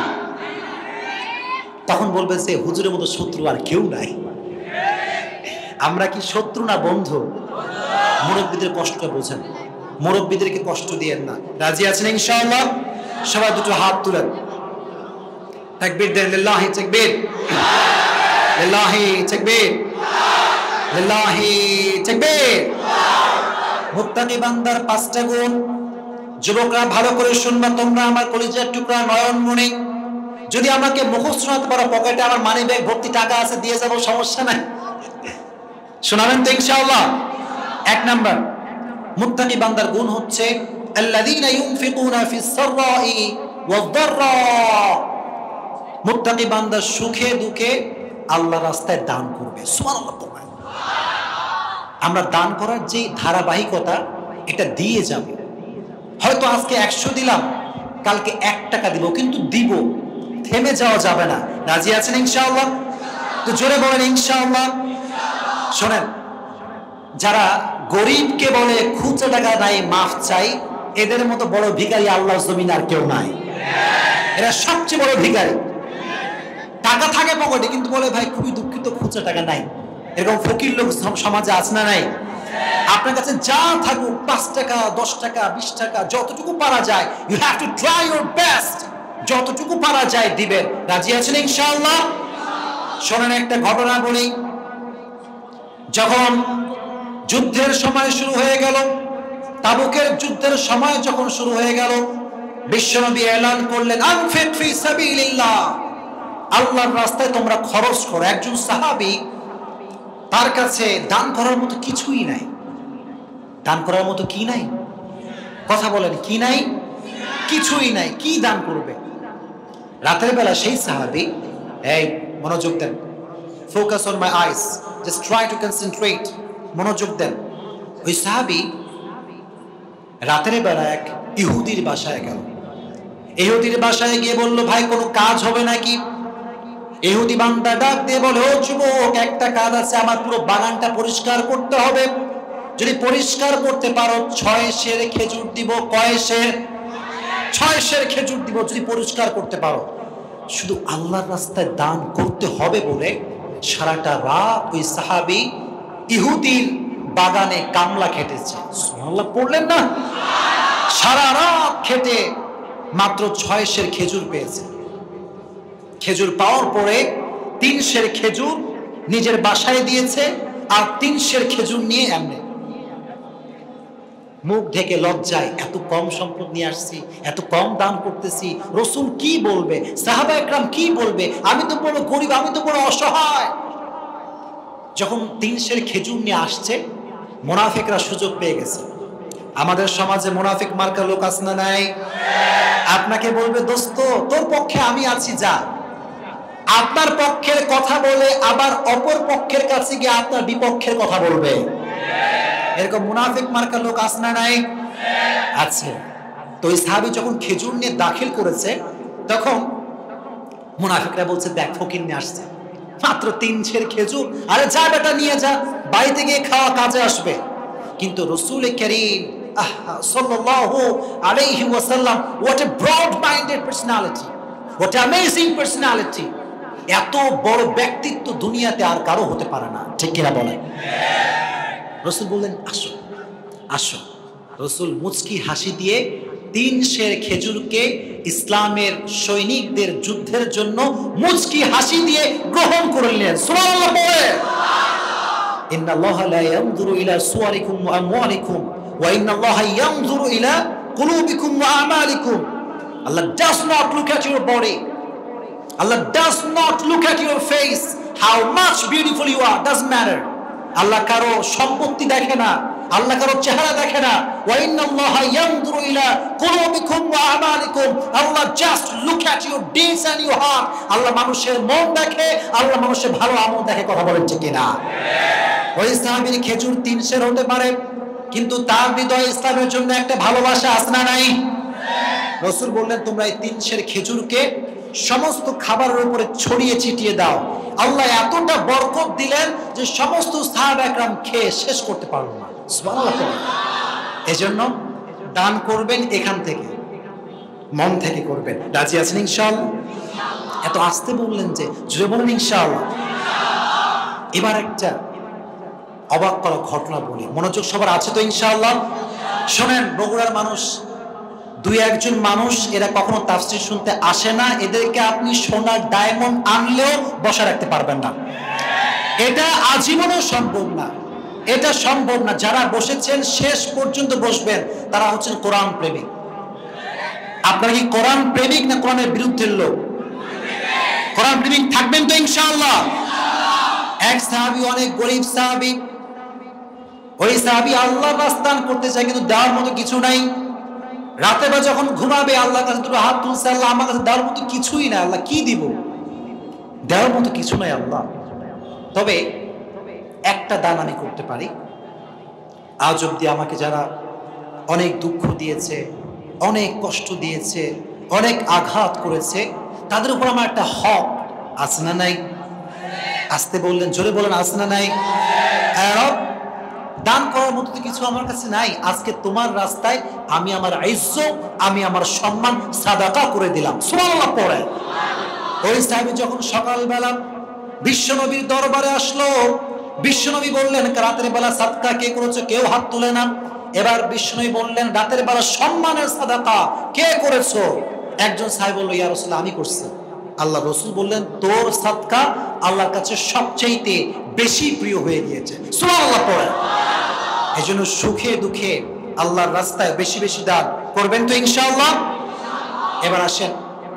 তখন বলবেন যে হুজুরের মতো শত্রু আর কেউ নাই। আমরা কি শত্রু না বন্ধু? মুরব্বীদের কষ্ট বোঝেন, মুরব্বীদেরকে কষ্ট দিয়েন না। রাজি আছেন ইনশাআল্লাহ? সবাই দুটো হাত তুলেন, তাকবীর দেন, লিল্লাহি তাকবীর, লিল্লাহি তাকবীর, লিল্লাহি তাকবীর। মুত্তাকি বান্দার পাঁচটা গুণ যুবকরা ভালো করে শুনবা তোমরা, আমার কলিজার টুকরা নয়নমণি। যদি আমাকে মুখস্থ শোনাতে পারো, পকেটে আমার মানি ব্যাগ ভর্তি টাকা আছে, দিয়ে যাবো, সমস্যা নাই। শোনাবেন তো ইনশাআল্লাহ? এক নাম্বার মুত্তাকি বান্দার গুণ হচ্ছে আল্লাযীনা ইউনফিকুনা ফিস সাররাই ওয়াদ দাররা। মুত্তাকি বান্দা সুখে দুঃখে আল্লাহর রাস্তায় দান করবে। সুবহানাল্লাহ পড়বেন। আমরা দান করার যে ধারাবাহিকতা, এটা দিয়ে যাব। হয়তো আজকে একশো দিলাম, কালকে এক টাকা দিব, কিন্তু দিব, থেমে যাওয়া যাবে না। রাজি আছেন ইনশাআল্লাহ? তো জোরে বলেন ইনশাআল্লাহ। শোনেন, যারা গরিবকে বলে খুচরা টাকা নাই মাফ চাই, এদের মতো বড় ভিখারি আল্লাহর জমিনে আর কেউ নাই। এরা সবচেয়ে বড় ভিখারি। টাকা থাকে পকেটে, কিন্তু বলে ভাই খুবই দুঃখিত খুচরা টাকা নাই। এরকম ফকির লোক সমাজে আছে না নাই? আপনার কাছে যা থাকুক, পাঁচ টাকা দশ টাকা বিশ টাকা যতটুকু পারা যায়, you have to try your best, যতটুকু পারা যায় দিবেন। রাজি আছেন ইনশাআল্লাহ? শোনেন একটা ঘটনা বলি। যখন যুদ্ধের সময় শুরু হয়ে গেল, তাবুকের যুদ্ধের সময় যখন শুরু হয়ে গেল, বিশ্বনবী এলান করলেন আনফিক ফি সাবিলিল্লাহ, আল্লাহর রাস্তায় তোমরা খরচ করো। একজন সাহাবী, তার কাছে দান করার মতো কিছুই নাই। দান করার মতো কি নাই? কথা বলেন, কি নাই? কিছুই নাই। কি দান করবে? রাতের বেলা সেই সাহাবী, এই মনোযোগ দেন, focus on my eyes, just try to concentrate, মনোযোগ দেন। ওই সাহাবী রাতের বেলা এক ইহুদির বাসায় গেল। ইহুদির বাসায় গিয়ে বলল, ভাই কোনো কাজ হবে নাকি? ইহুদি বান্দা ডাক দিয়ে বলে, ও যুবক, একটা কাজ আছে, আমার পুরো বাগানটা পরিষ্কার করতে হবে। যদি পরিষ্কার করতে পারো ছয় সের খেজুর দিব। কয় সের? ছয় সের খেজুর দিব যদি পরিষ্কার করতে পারো। শুধু আল্লাহর রাস্তায় দান করতে হবে বলে সারাটা রাত ওই সাহাবী ইহুদির বাগানে কামলা খেটেছে। সুবহানাল্লাহ পড়লেন না? সারা রাত খেটে মাত্র ছয় সের খেজুর পেয়েছে। খেজুর পাওয়ার পরে তিন সের খেজুর নিজের বাসায় দিয়েছে, আর তিন সের খেজুর নিয়ে এমনি মুখ ঢেকে লজ্জায়, এত কম সম্পদ নিয়ে আসছি, এত কম দান করতেছি, রাসূল কি বলবে, সাহাবা একরাম কি বলবে, আমি তো বড় গরিব, আমি তো বড় অসহায়। যখন তিন সের খেজুর নিয়ে আসছে, মুনাফিকরা সুযোগ পেয়ে গেছে। আমাদের সমাজে মুনাফিক মার্কা লোক আছে না নাই? আপনাকে বলবে, দোস্ত তোর পক্ষে আমি আছি, যা। আপনার পক্ষের কথা বলে আবার অপর পক্ষের কাছে গিয়ে আপনার বিপক্ষের কথা বলবে। এরকম মুনাফিক মার্কা লোক আছে না নাই? আছে। তো ওই সাহাবী যখন খেজুর নিয়ে দাখিল করেছে তখন মুনাফিকরা বলছে, দেখ ফকির নিয়ে আসছে, মাত্র তিন সের খেজুর, আরে যা বেটা নিয়ে যা, বাড়িতে গিয়ে খাওয়া কাজে আসবে। কিন্তু রাসূল করিম সাল্লাল্লাহু আলাইহি ওয়াসাল্লাম, what a broad minded personality, what an amazing personality, এত বড় ব্যক্তিত্ব দুনিয়াতে আর কারো হতে পারে না, ঠিক কিনা বলেন? রাসূল বললেন আসো আসো। রাসূল মুচকি হাসি দিয়ে তিন সের খেজুরকে ইসলামের সৈনিকদের যুদ্ধের জন্য মুচকি হাসি দিয়ে গ্রহণ করলেন। সুবহানাল্লাহ বলে, ইন্নাল্লাহা লা ইয়ানজুরু ইলা সুওয়ারিকুম ওয়া আমওয়ালিকুম ওয়া ইন্নাল্লাহা ইয়ানজুরু ইলা কুলুবিকুম ওয়া আমালিকুম। Allah does not look at your body, Allah does not look at your face, how much beautiful you are, doesn't matter. আল্লাহ কারো সম্পত্তি দেখে না, আল্লাহ কারো চেহারা দেখে না। ওয়া ইন্নাল্লাহা ইয়ানজুরু ইলা কুলুবিকুম ওয়া আমালিকুম, Allah just look at your deeds and your heart. Allah মানুষের মন দেখে, আল্লাহ মানুষের ভালো আমল দেখে। কথা বলেন ঠিক কিনা? ওই সাহাবীর খেজুর তিন সের হতে পারে, কিন্তু তার হৃদয়ে ইসলামের জন্য একটা ভালোবাসা আছে না নাই? রাসূল বললেন, তোমরা এই তিন সের খেজুরকে সমস্ত খাবারের উপরে ছড়িয়ে ছিটিয়ে দাও। আল্লাহ এতটা বরকত দিলেন যে সমস্ত সাহাবা একরাম খেয়ে শেষ করতে পারলো না। সুবহানাল্লাহ। এজন্য দান করবেন এখান থেকে, মন থেকে করবেন। রাজি আছেন ইনশাআল্লাহ? এত আস্তে বললেন যে, জোরে বলেন ইনশাআল্লাহ। এবার একটা অবাক করা ঘটনা বলি, মনোযোগ সবার আছে তো ইনশাআল্লাহ? শোনেন, বগুড়ার মানুষ দুই একজন মানুষ, এরা কখনো তাফসীর শুনতে আসে না, এদেরকে আপনি সোনার ডায়মন্ড আনলেও বসা রাখতে পারবেন না। এটা আজীবনও সম্ভব না, এটা সম্ভব না। যারা বসেছেন শেষ পর্যন্ত বসবেন তারা হচ্ছেন কোরআন প্রেমিক। আপনারা কি কোরআন প্রেমিক না কোরআনের বিরুদ্ধের লোক? কোরআন প্রেমিক থাকবেন তো ইনশাআল্লাহ? এক সাহাবী, অনেক গরিব সাহাবী, ওই সাহাবী আল্লাহর রাস্তায় করতে চায় কিন্তু দেওয়ার মতো কিছু নাই। রাতে বা যখন ঘুমাবে আল্লাহর কাছে দুটো হাত তুলছে, আল্লাহ আমার কাছে দেওয়ার মতো কিছুই নাই, আল্লাহ কি দিব, দেওয়ার মতো কিছু নাই আল্লাহ, তবে একটা দান আমি করতে পারি। আজ অব্দি আমাকে যারা অনেক দুঃখ দিয়েছে, অনেক কষ্ট দিয়েছে, অনেক আঘাত করেছে, তাদের উপর আমার একটা হক আছে না নাই? আসতে বললেন, জোরে বলেন আছে না নাই? দান করার মতো কিছু আমার কাছে নাই, আজকে তোমার রাস্তায় আমি আমার ইজ্জত, আমি আমার সম্মান সাদাকা করে দিলাম। সুবহানাল্লাহ পড়ে। ওই সাহাবী যখন সকালবেলা বিশ্বনবীর দরবারে আসলো, বিশ্বনবী বললেন, রাতের বেলা সাদকা কে করেছে? কেউ হাত তুলে না। এবার বিশ্বনবী বললেন, রাতের বেলা সম্মানের সাদাকা কে করেছো? একজন সাহাবী বলল, ইয়া রাসূলুল্লাহ আমি করছি। আল্লাহ রাসূল বললেন, তোর সাদকা আল্লাহর কাছে সবচেয়ে বেশি প্রিয় হয়ে গিয়েছে। সুবহানাল্লাহ পড়ে। এজন্য সুখে দুঃখে আল্লাহর রাস্তায় বেশি বেশি দান করবেন তো ইনশাআল্লাহ? এবার আসেন,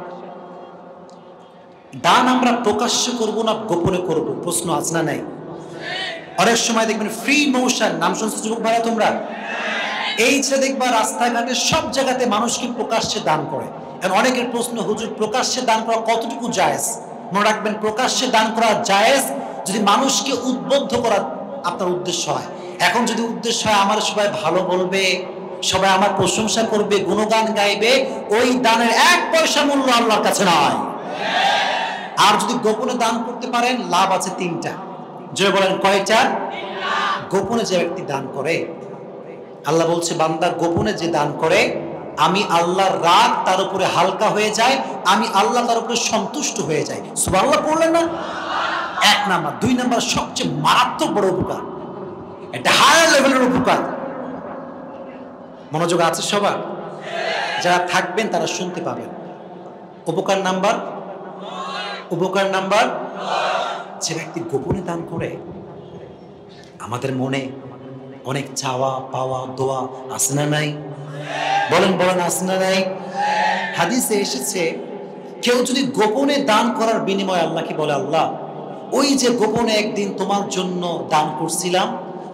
দান আমরা প্রকাশ্যে করব না গোপনে করব? প্রশ্ন আছে না নাই? অনেক সময় দেখবেন ফ্রি মোশন, নাম শুনছো যুবক ভাইরা তোমরা? এই যে দেখবা রাস্তাঘাটে সব জায়গাতে মানুষ কি প্রকাশ্যে দান করে। এখন অনেকের প্রশ্ন, হুজুর প্রকাশ্যে দান করা কতটুকু জায়েজ? মনে রাখবেন, প্রকাশ্যে দান করা জায়েজ যদি মানুষকে উদ্বুদ্ধ করা আপনার উদ্দেশ্য হয়। এখন যদি উদ্দেশ্য হয় আমার সবাই ভালো বলবে, সবাই আমার প্রশংসা করবে, গুণগান গাইবে, ওই দানের এক পয়সা মূল্য আল্লাহর কাছে নয়। আর যদি গোপনে দান করতে পারেন, লাভ আছে তিনটা। যে বলেন কয়টা? গোপনে যে ব্যক্তি দান করে, আল্লাহ বলছে, বান্দা গোপনে যে দান করে আমি আল্লাহর রাগ তার উপরে হালকা হয়ে যায়, আমি আল্লাহ তার উপরে সন্তুষ্ট হয়ে যাই। সুবহানাল্লাহ পড়লেন না? এক নাম্বার। দুই নাম্বার, সবচেয়ে মারাত্মক বড় উপকার, এটা হায়ার লেভেলের উপকার। মনোযোগ আছে সবার? যারা থাকবেন তারা শুনতে পাবেন। উপকার নাম্বার উপকার নাম্বার যে ব্যক্তি গোপনে দান করে, আমাদের মনে অনেক চাওয়া পাওয়া দোয়া আছে না নাই? বলেন বলেন আছে না নাই? হাদিসে এসেছে, কেউ যদি গোপনে দান করার বিনিময়ে আল্লাহকে বলে, আল্লাহ ওই যে গোপনে একদিন তোমার জন্য দান করছিলাম,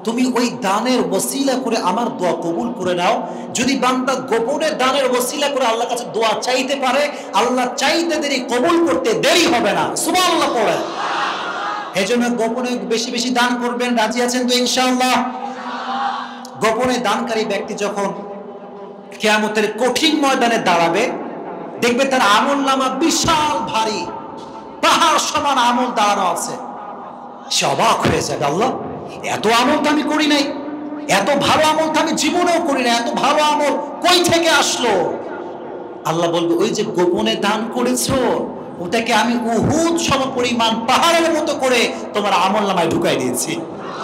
তুমি ওই দানের ওসিলা করে আমার দোয়া কবুল করে নাও। যদি বান্দা গোপনে দানের ওসিলা করে আল্লাহর কাছে দোয়া চাইতে পারে, আল্লাহ চাইতে দেরি কবুল করতে দেরি হবে না। সুবহানাল্লাহ পড়ে। এই জন্য গোপনে বেশি বেশি দান করবেন। রাজি আছেন তো ইনশাআল্লাহ? গোপনে দানকারী ব্যক্তি যখন কিয়ামতের কঠিন ময়দানে দাঁড়াবে, দেখবে তার আমলনামা বিশাল ভারী, পাহাড় সমান আমল দাঁড়ানো আছে। সে অবাক হয়ে যাবে, আল্লাহ এত আমল তো আমি করি নাই, এত ভালো আমল তো আমি জীবনেও করি না, এত ভালো আমল কই থেকে আসলো? আল্লাহ বলবে, ওই যে গোপনে দান করেছো, ওটাকে আমি উহুদ সম পরিমাণ পাহাড়ের মতো করে তোমার আমলনামায় ঢুকাই দিয়েছি।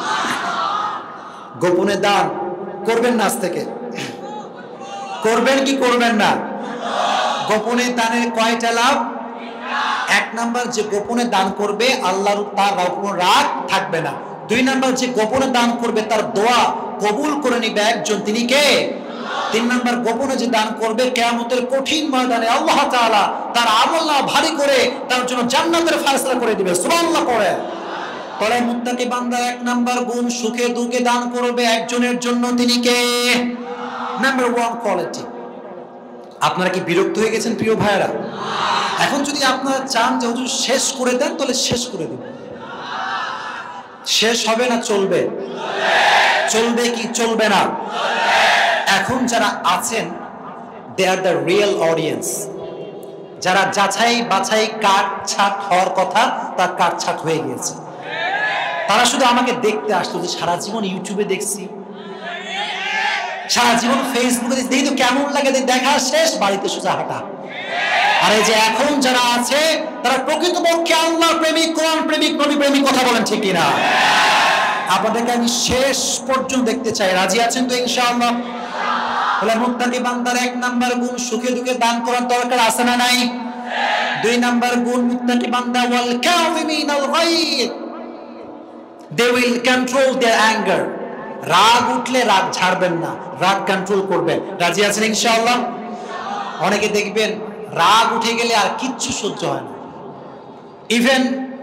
গোপনে দান করবেন না, আজ থেকে করবেন কি করবেন না? গোপনে দানের কয়টা লাভ? এক নাম্বার, যে গোপনে দান করবে আল্লাহর তার কোনো রাগ থাকবে না। দুই নাম্বার, যে গোপনে দান করবে তার দোয়া কবুল করে নিবে একজন, তিনি কে? তিন নাম্বার, গোপনে যে দান করবে কিয়ামতের কঠিন ময়দানে আল্লাহ তাআলা তার আমলনামা ভারী করে তার জন্য জান্নাতের ফয়সালা করে দিবে। সুবহানাল্লাহ পড়ে। পরে মুত্তাকি বান্দা এক নাম্বার গুণ, সুখে দুঃখে দান করবে একজনের জন্য, তিনি কে? Number one quality. আপনারা কি বিরক্ত হয়ে গেছেন প্রিয় ভাইরা? এখন যদি আপনারা চান যে হুজুর শেষ করে দেন, তাহলে শেষ করে দেব। শেষ হবে না চলবে? চলবে কি চলবে না? এখন যারা আছেন, they are the real audience. যারা যাচাই বাছাই কাট ছাট হওয়ার কথা, তার কাট ছাট হয়ে গিয়েছে। তারা শুধু আমাকে দেখতে আসতো, যে সারা জীবন ইউটিউবে দেখছি, সারা জীবন ফেসবুকে দেখি, তো কেমন লাগে, দেখা শেষ, বাড়িতে সোজা হাঁটা। আর এই যে এখন যারা আছে, তারা প্রকৃতপক্ষে আল্লাহ প্রেমিক, কোরআন প্রেমিক, নবী প্রেমিক। কথা বলেন ঠিক কিনা? আপনাদেরকে আমি শেষ পর্যন্ত দেখতে চাই। রাজি আছেন তো ইনশাআল্লাহ? বলে মুত্তাকি বান্দার এক নাম্বার গুণ, সুখে দুঃখে দান করার দরকার আছে না নাই? দুই নাম্বার গুণ, মুত্তাকি বান্দা ওয়াল কাযিমিনাল গায়দ, they will control their anger. রাগ উঠলে রাগ ছাড়বেন না, রাগ কন্ট্রোল করবেন। রাজি আছেন ইনশাআল্লাহ? অনেকে দেখবেন রাগ উঠে গেলে আর কিচ্ছু সহ্য হয় না। ইভেন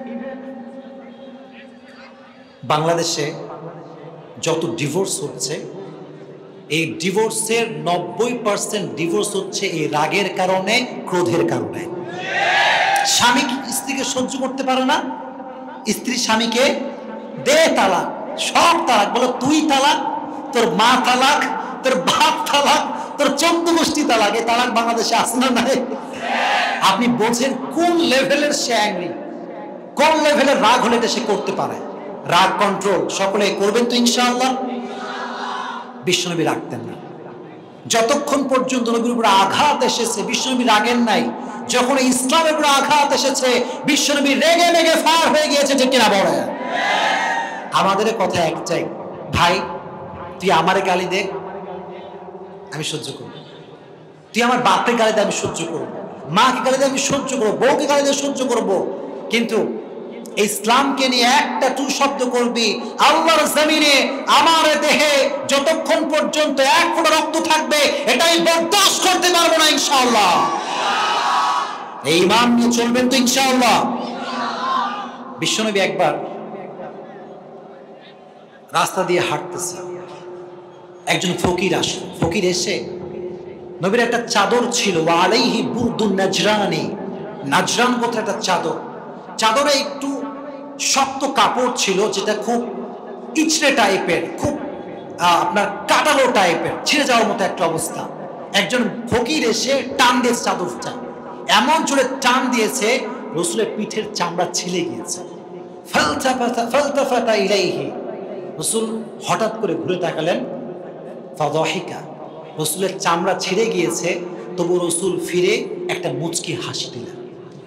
বাংলাদেশে যত ডিভোর্স হচ্ছে, এই ডিভোর্সের নব্বই পার্সেন্ট ডিভোর্স হচ্ছে এই রাগের কারণে, ক্রোধের কারণে। স্বামী স্ত্রীকে সহ্য করতে পারে না, স্ত্রী স্বামীকে দে তালাক, সব তালাক, বলো তুই তালাক, তোর মা তালাক, তোর বাপ তালাক, তোর চোদ্দ গোষ্ঠী তালাক। এই তালাক বাংলাদেশে আছে না নাই? আপনি বোঝেন কোন লেভেলের সে অ্যাংরি, কোন লেভেলের রাগ হলে এটা সে করতে পারে। রাগ কন্ট্রোল সকলে করবেন তো ইনশাআল্লাহ? বিশ্বনবী রাখতেন না। যতক্ষণ পর্যন্ত নবীর উপর আঘাত এসেছে, বিশ্বনবী রাগেন নাই। যখন ইসলামের উপর আঘাত এসেছে, বিশ্বনবী রেগে রেগে ফার হয়ে গিয়েছে। ঠিক কিনা বলে? আমাদের কথা একটাই, ভাই তুই আমারে গালি দে, আমি সহ্য করব। তুই আমার বাপকে গালি দে, আমি সহ্য করব। মাকে গালি দে, আমি সহ্য করবো। বউকে গালি দিয়ে সহ্য করব। কিন্তু ইসলামকে নিয়ে একটা টু শব্দ করবি, আল্লাহর জমিনে আমার দেহে যতক্ষণ পর্যন্ত এক ফোঁটা রক্ত থাকবে, এটাই বরদাস্ত করতে পারবো না ইনশাআল্লাহ। এই ঈমান নিয়ে চলবেন তো ইনশাআল্লাহ? বিশ্বনবী একবার রাস্তা দিয়ে হাঁটতেছে, একজন ফকির আসলো। ফকির এসে, নবীর একটা চাদর ছিল, আলাইহি বুরদুন নাজরানি, নাজরান গোত্রের একটা চাদর। চাদরে একটু শক্ত কাপড় ছিল, যেটা খুব ইচড়ে টাইপের, খুব আপনার কাটালো টাইপের, ছিঁড়ে যাওয়ার মতো একটা অবস্থা। একজন ফকির এসে টান দিয়েছে চাদরটা, এমন জোরে টান দিয়েছে রাসূলের পিঠের চামড়া ছিলে গিয়েছে। ফালতাফাতা ফালতাফাতা ইলাইহি, রাসূল হঠাৎ করে ঘুরে তাকালেন। ফাদাহিকা, রাসূলের চামড়া ছিঁড়ে গিয়েছে, তবু রাসূল ফিরে একটা মুচকি হাসি দিলেন।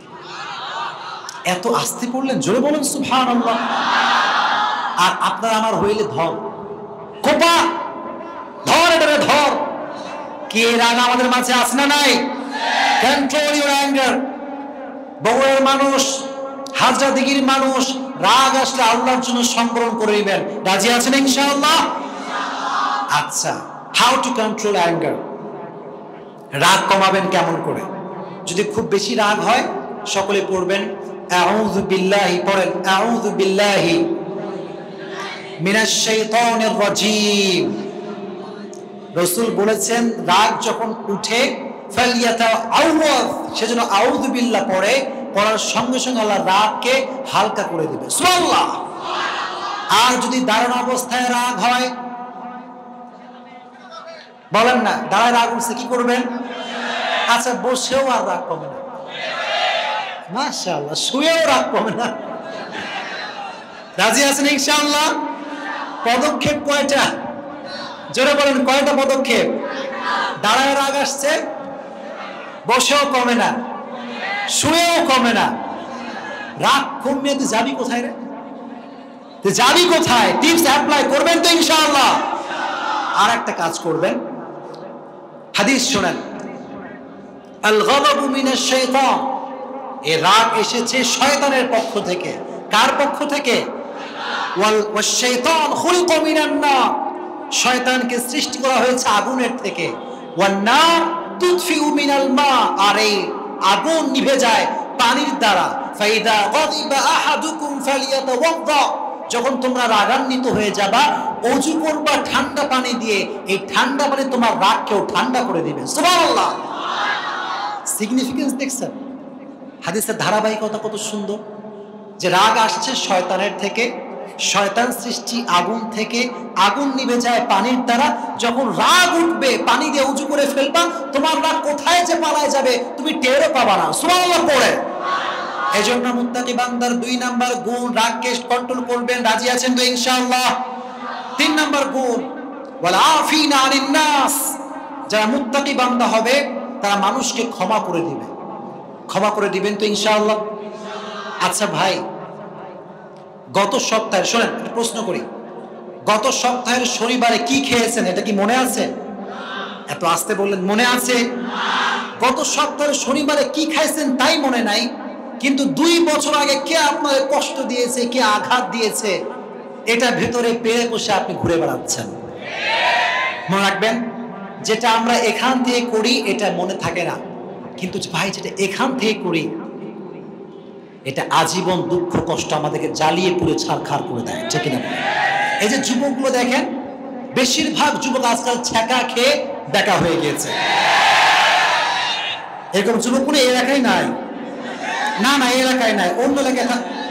এত আস্তে পড়লেন, জোরে বলেন সুবহানাল্লাহ। আর আপনার আমার হইলে ধর, কোপা ধর, এটারে ধর। কি রাগ আমাদের মাঝে আছে না নাই? Control your anger. বগুড়ার মানুষ, হাজারদিঘির মানুষ, রাগ আসলে আল্লাহর জন্য সংবরণ করে নেবেন। রাজি আছেন ইনশাআল্লাহ? আচ্ছা, হাউ টু কন্ট্রোল অ্যাঙ্গার? রাগ কমাবেন কেমন করে? যদি খুব বেশি রাগ হয়, সকলে পড়বেন আউযু বিল্লাহি, পড়েন আউযু বিল্লাহি মিনাশ শাইতানির রাজীম। রাসূল বলেছেন রাগ যখন উঠে ফালিয়াতাআওয়াজ, সেজন্য আউযু বিল্লাহ পড়ে, পড়ার সঙ্গে সঙ্গে আল্লাহ রাগকে হালকা করে দিবে। সুবহানাল্লাহ। আর যদি দাঁড়ানো অবস্থায় রাগ হয়, বলেন না দাঁড়ায় রাগ উঠছে কি করবেন? আচ্ছা বসেও আর রাগ কমে না, মাশাআল্লাহ, শুয়েও রাগ কমে না। রাজি আছেন ইনশাআল্লাহ? পদক্ষেপ কয়টা? জোরে বলেন কয়টা পদক্ষেপ? দাঁড়ায় রাগ আসছে, বসেও কমে না, শুয়েও কমে না। রাগ কমিয়ে তুই যাবি কোথায় রে? তুই যাবি কোথায়? টিপস অ্যাপ্লাই করবেন তো ইনশাআল্লাহ? আর একটা কাজ করবেন, হাদিস শোনেন, আল গাযাবু মিনাশ শাইতান, এই রাগ এসেছে শয়তানের পক্ষ থেকে। কার পক্ষ থেকে? ওয়াল ওয়াশ-শাইতান খুলিকা মিনান নার, শয়তানকে সৃষ্টি করা হয়েছে আগুনের থেকে। ওয়ান নার তুতফিউ মিনাল মা, আর এই আগুন নিভে যায় পানির দ্বারা। ফাইদা গাযিবা আহাদুকুম ফালিয়াতাওয়াদ্দা, যখন তোমরা রাগান্বিত হয়ে যাবা ওযু করবা ঠান্ডা পানি দিয়ে, এই ঠান্ডা পানি তোমার রাগকেও ঠান্ডা করে দিবে। সুবহানাল্লাহ। সিগনিফিকেন্স দেখছেন? হাদিসের ধারাবাহিকতা কত সুন্দর, যে রাগ আসছে শয়তানের থেকে, শয়তান সৃষ্টি আগুন থেকে, আগুন নিভে যায় পানির দ্বারা। যখন রাগ উঠবে পানি দিয়ে উঁচু করে ফেলবা, তোমার রাগ কোথায় যে পালায় যাবে তুমি টেরও পাবা না। সুবহানাল্লাহ পড়ে। এজন্য মুত্তাকি বান্দার দুই নাম্বার গুণ, রাগকে কন্ট্রোল করবেন। রাজি আছেন তো ইনশাআল্লাহ? তিন নাম্বার গুণ, ওয়াল আফিনা আনিন নাস, যারা মুত্তাকি বান্দা হবে তারা মানুষকে ক্ষমা করে দিবে। ক্ষমা করে দিবেন তো ইনশাআল্লাহ? আচ্ছা ভাই, গত সপ্তাহে শোনেন একটা প্রশ্ন করি, গত সপ্তাহের শনিবারে কি খেয়েছেন এটা কি মনে আছে? এত আস্তে বললেন, মনে আছে? গত সপ্তাহের শনিবারে কি খাইছেন তাই মনে নাই, কিন্তু দুই বছর আগে কে আপনাকে কষ্ট দিয়েছে, কে আঘাত দিয়েছে, এটা ভেতরে পেয়ে বসে আপনি ঘুরে বেড়াচ্ছেন। মনে রাখবেন, যেটা আমরা এখান থেকে করি এটা মনে থাকে না, কিন্তু ভাই যেটা এখান থেকে করি এটা আজীবন দুঃখ কষ্ট আমাদেরকে জ্বালিয়ে পুড়ে ছারখার করে দেয়, ঠিক না? এই যে যুবকগুলো দেখেন, বেশিরভাগ যুবক আজকাল ছ্যাঁকা খেয়ে বেকা হয়ে গিয়েছে। এরকম যুবক কোনো এলাকায় নাই, না না এই এলাকায় নাই, অন্য এলাকায়।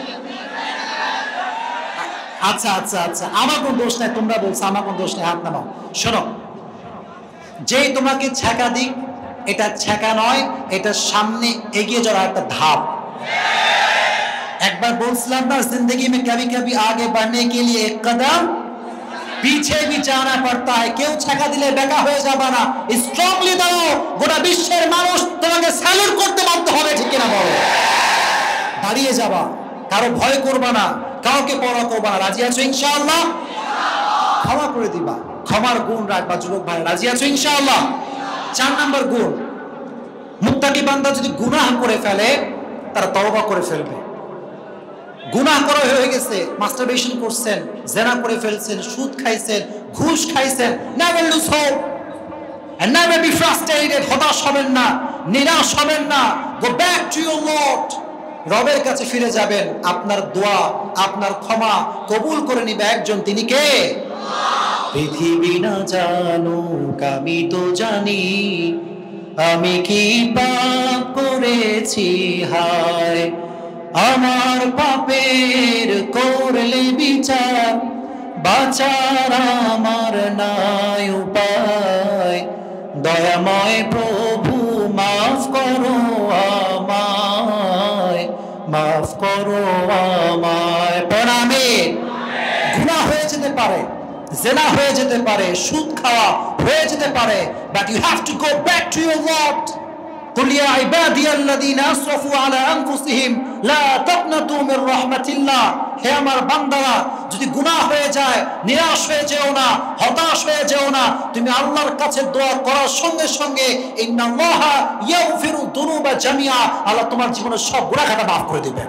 আচ্ছা আচ্ছা আচ্ছা, আমার কোন দোষ নাই, তোমরা বলছো আমার কোন দোষ নাই, হাত নামাও। শোনো, যেই তোমাকে ছ্যাঁকা দিক, এটা ছ্যাঁকা নয়, এটা সামনে এগিয়ে যাওয়ার একটা ধাপ। একবার বলছিলাম না, जिंदगी में कभी कभी आगे बढ़ने के लिए एक कदम पीछे भी जाना पड़ता है। কেউ ছ্যাঁকা দিলে বেকা হয়ে যাবে না, স্ট্রংলি দাও, গোটা বিশ্বের মানুষ তোমাকে স্যালুট করতে বাধ্য হবে, ঠিক কিনা বলো? দাঁড়িয়ে যাবা, কারো ভয় করবা না, কাউকে পরোয়া করবা না। রাজি আছো ইনশাআল্লাহ? ক্ষমা করে দিবা, ক্ষমার গুণ রাখবা যুবক ভাই। রাজি আছো ইনশাআল্লাহ? চার নাম্বার গুণ, মুত্তাকি বান্দা যদি গুনাহ করে ফেলে তারা তওবা করে ফেলবে। গুনাহ করা হয়ে গেছে, মাস্টারবেশন করছেন, জেনা করে ফেলছেন, সুদ খাইছেন, ঘুষ খাইছেন, never lose hope and never be frustrated, হতাশ হবেন না, নিরাশ হবেন না। go back to your Lord, রবের কাছে ফিরে যাবেন। আপনার দোয়া, আপনার ক্ষমা কবুল করে নিবে একজন, তিনি কে? পৃথিবী না জানুক আমি তো জানি, আমি কি পাপ করেছি হায়, আমার পাপের করলে বিচার, বাঁচার আমার নাই উপায়। দয়াময় প্রভু মাফ করো আমায়, মাফ করো আমায়। প্রণামে গুনাহ হয়ে যেতে পারে, জেনা হয়ে যেতে পারে, সুদ খাওয়া হয়ে যেতে পারে, but you have to go back to your lord. قل يا عبادي الذين اسرفوا على انفسهم لا تقنطوا من رحمة الله, হে আমার বান্দারা যদি গুনাহ হয়ে যায় নিরাশ হয়ে যেও না, হতাশ হয়ে যেও না, তুমি আল্লাহর কাছে দোয়া করার সঙ্গে সঙ্গে ইন্নাল্লাহা ইয়াগফিরু যুনুবা জামিআ, আল্লাহ তোমার জীবনের সব গুনাহ খাতা মাফ করে দিবেন।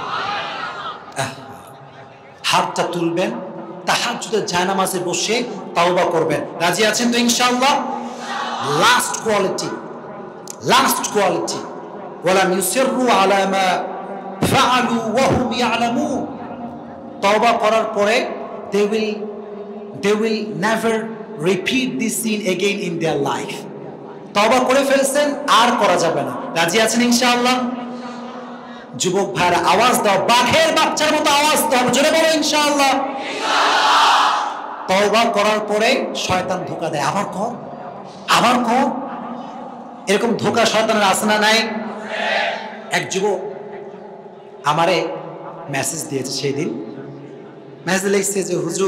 হাতটা তুলবেন, তাহাজ্জুদের জায়নামাজে বসে তাওবা করবেন। রাজি আছেন তো ইনশাআল্লাহ? লাস্ট কোয়ালিটি, লাস্ট কোয়ালিটি, ওয়ালাম ইউসিররু আলা মা ফাআলু ওয়া হুম ইয়ালামুন। তওবা করার পরে they will they will never repeat this sin again in their life. তওবা করে ফেলছেন, আর করা যাবে না। রাজি আছেন ইনশাআল্লাহ? যুবক ভাইরা আওয়াজ দাও, বাঘের বাচ্চার মতো আওয়াজ দাও, জোরে বলো ইনশাআল্লাহ। তওবা করার পরে শয়তান ধোঁকা দেয়, আবার কর আবার কর। এরকম ধোঁকা শয়তানের আছে না নাই? এক যুবক আমারে মেসেজ দিয়েছে, সেই দিন মেসেজ লিখছে যে হুজুর,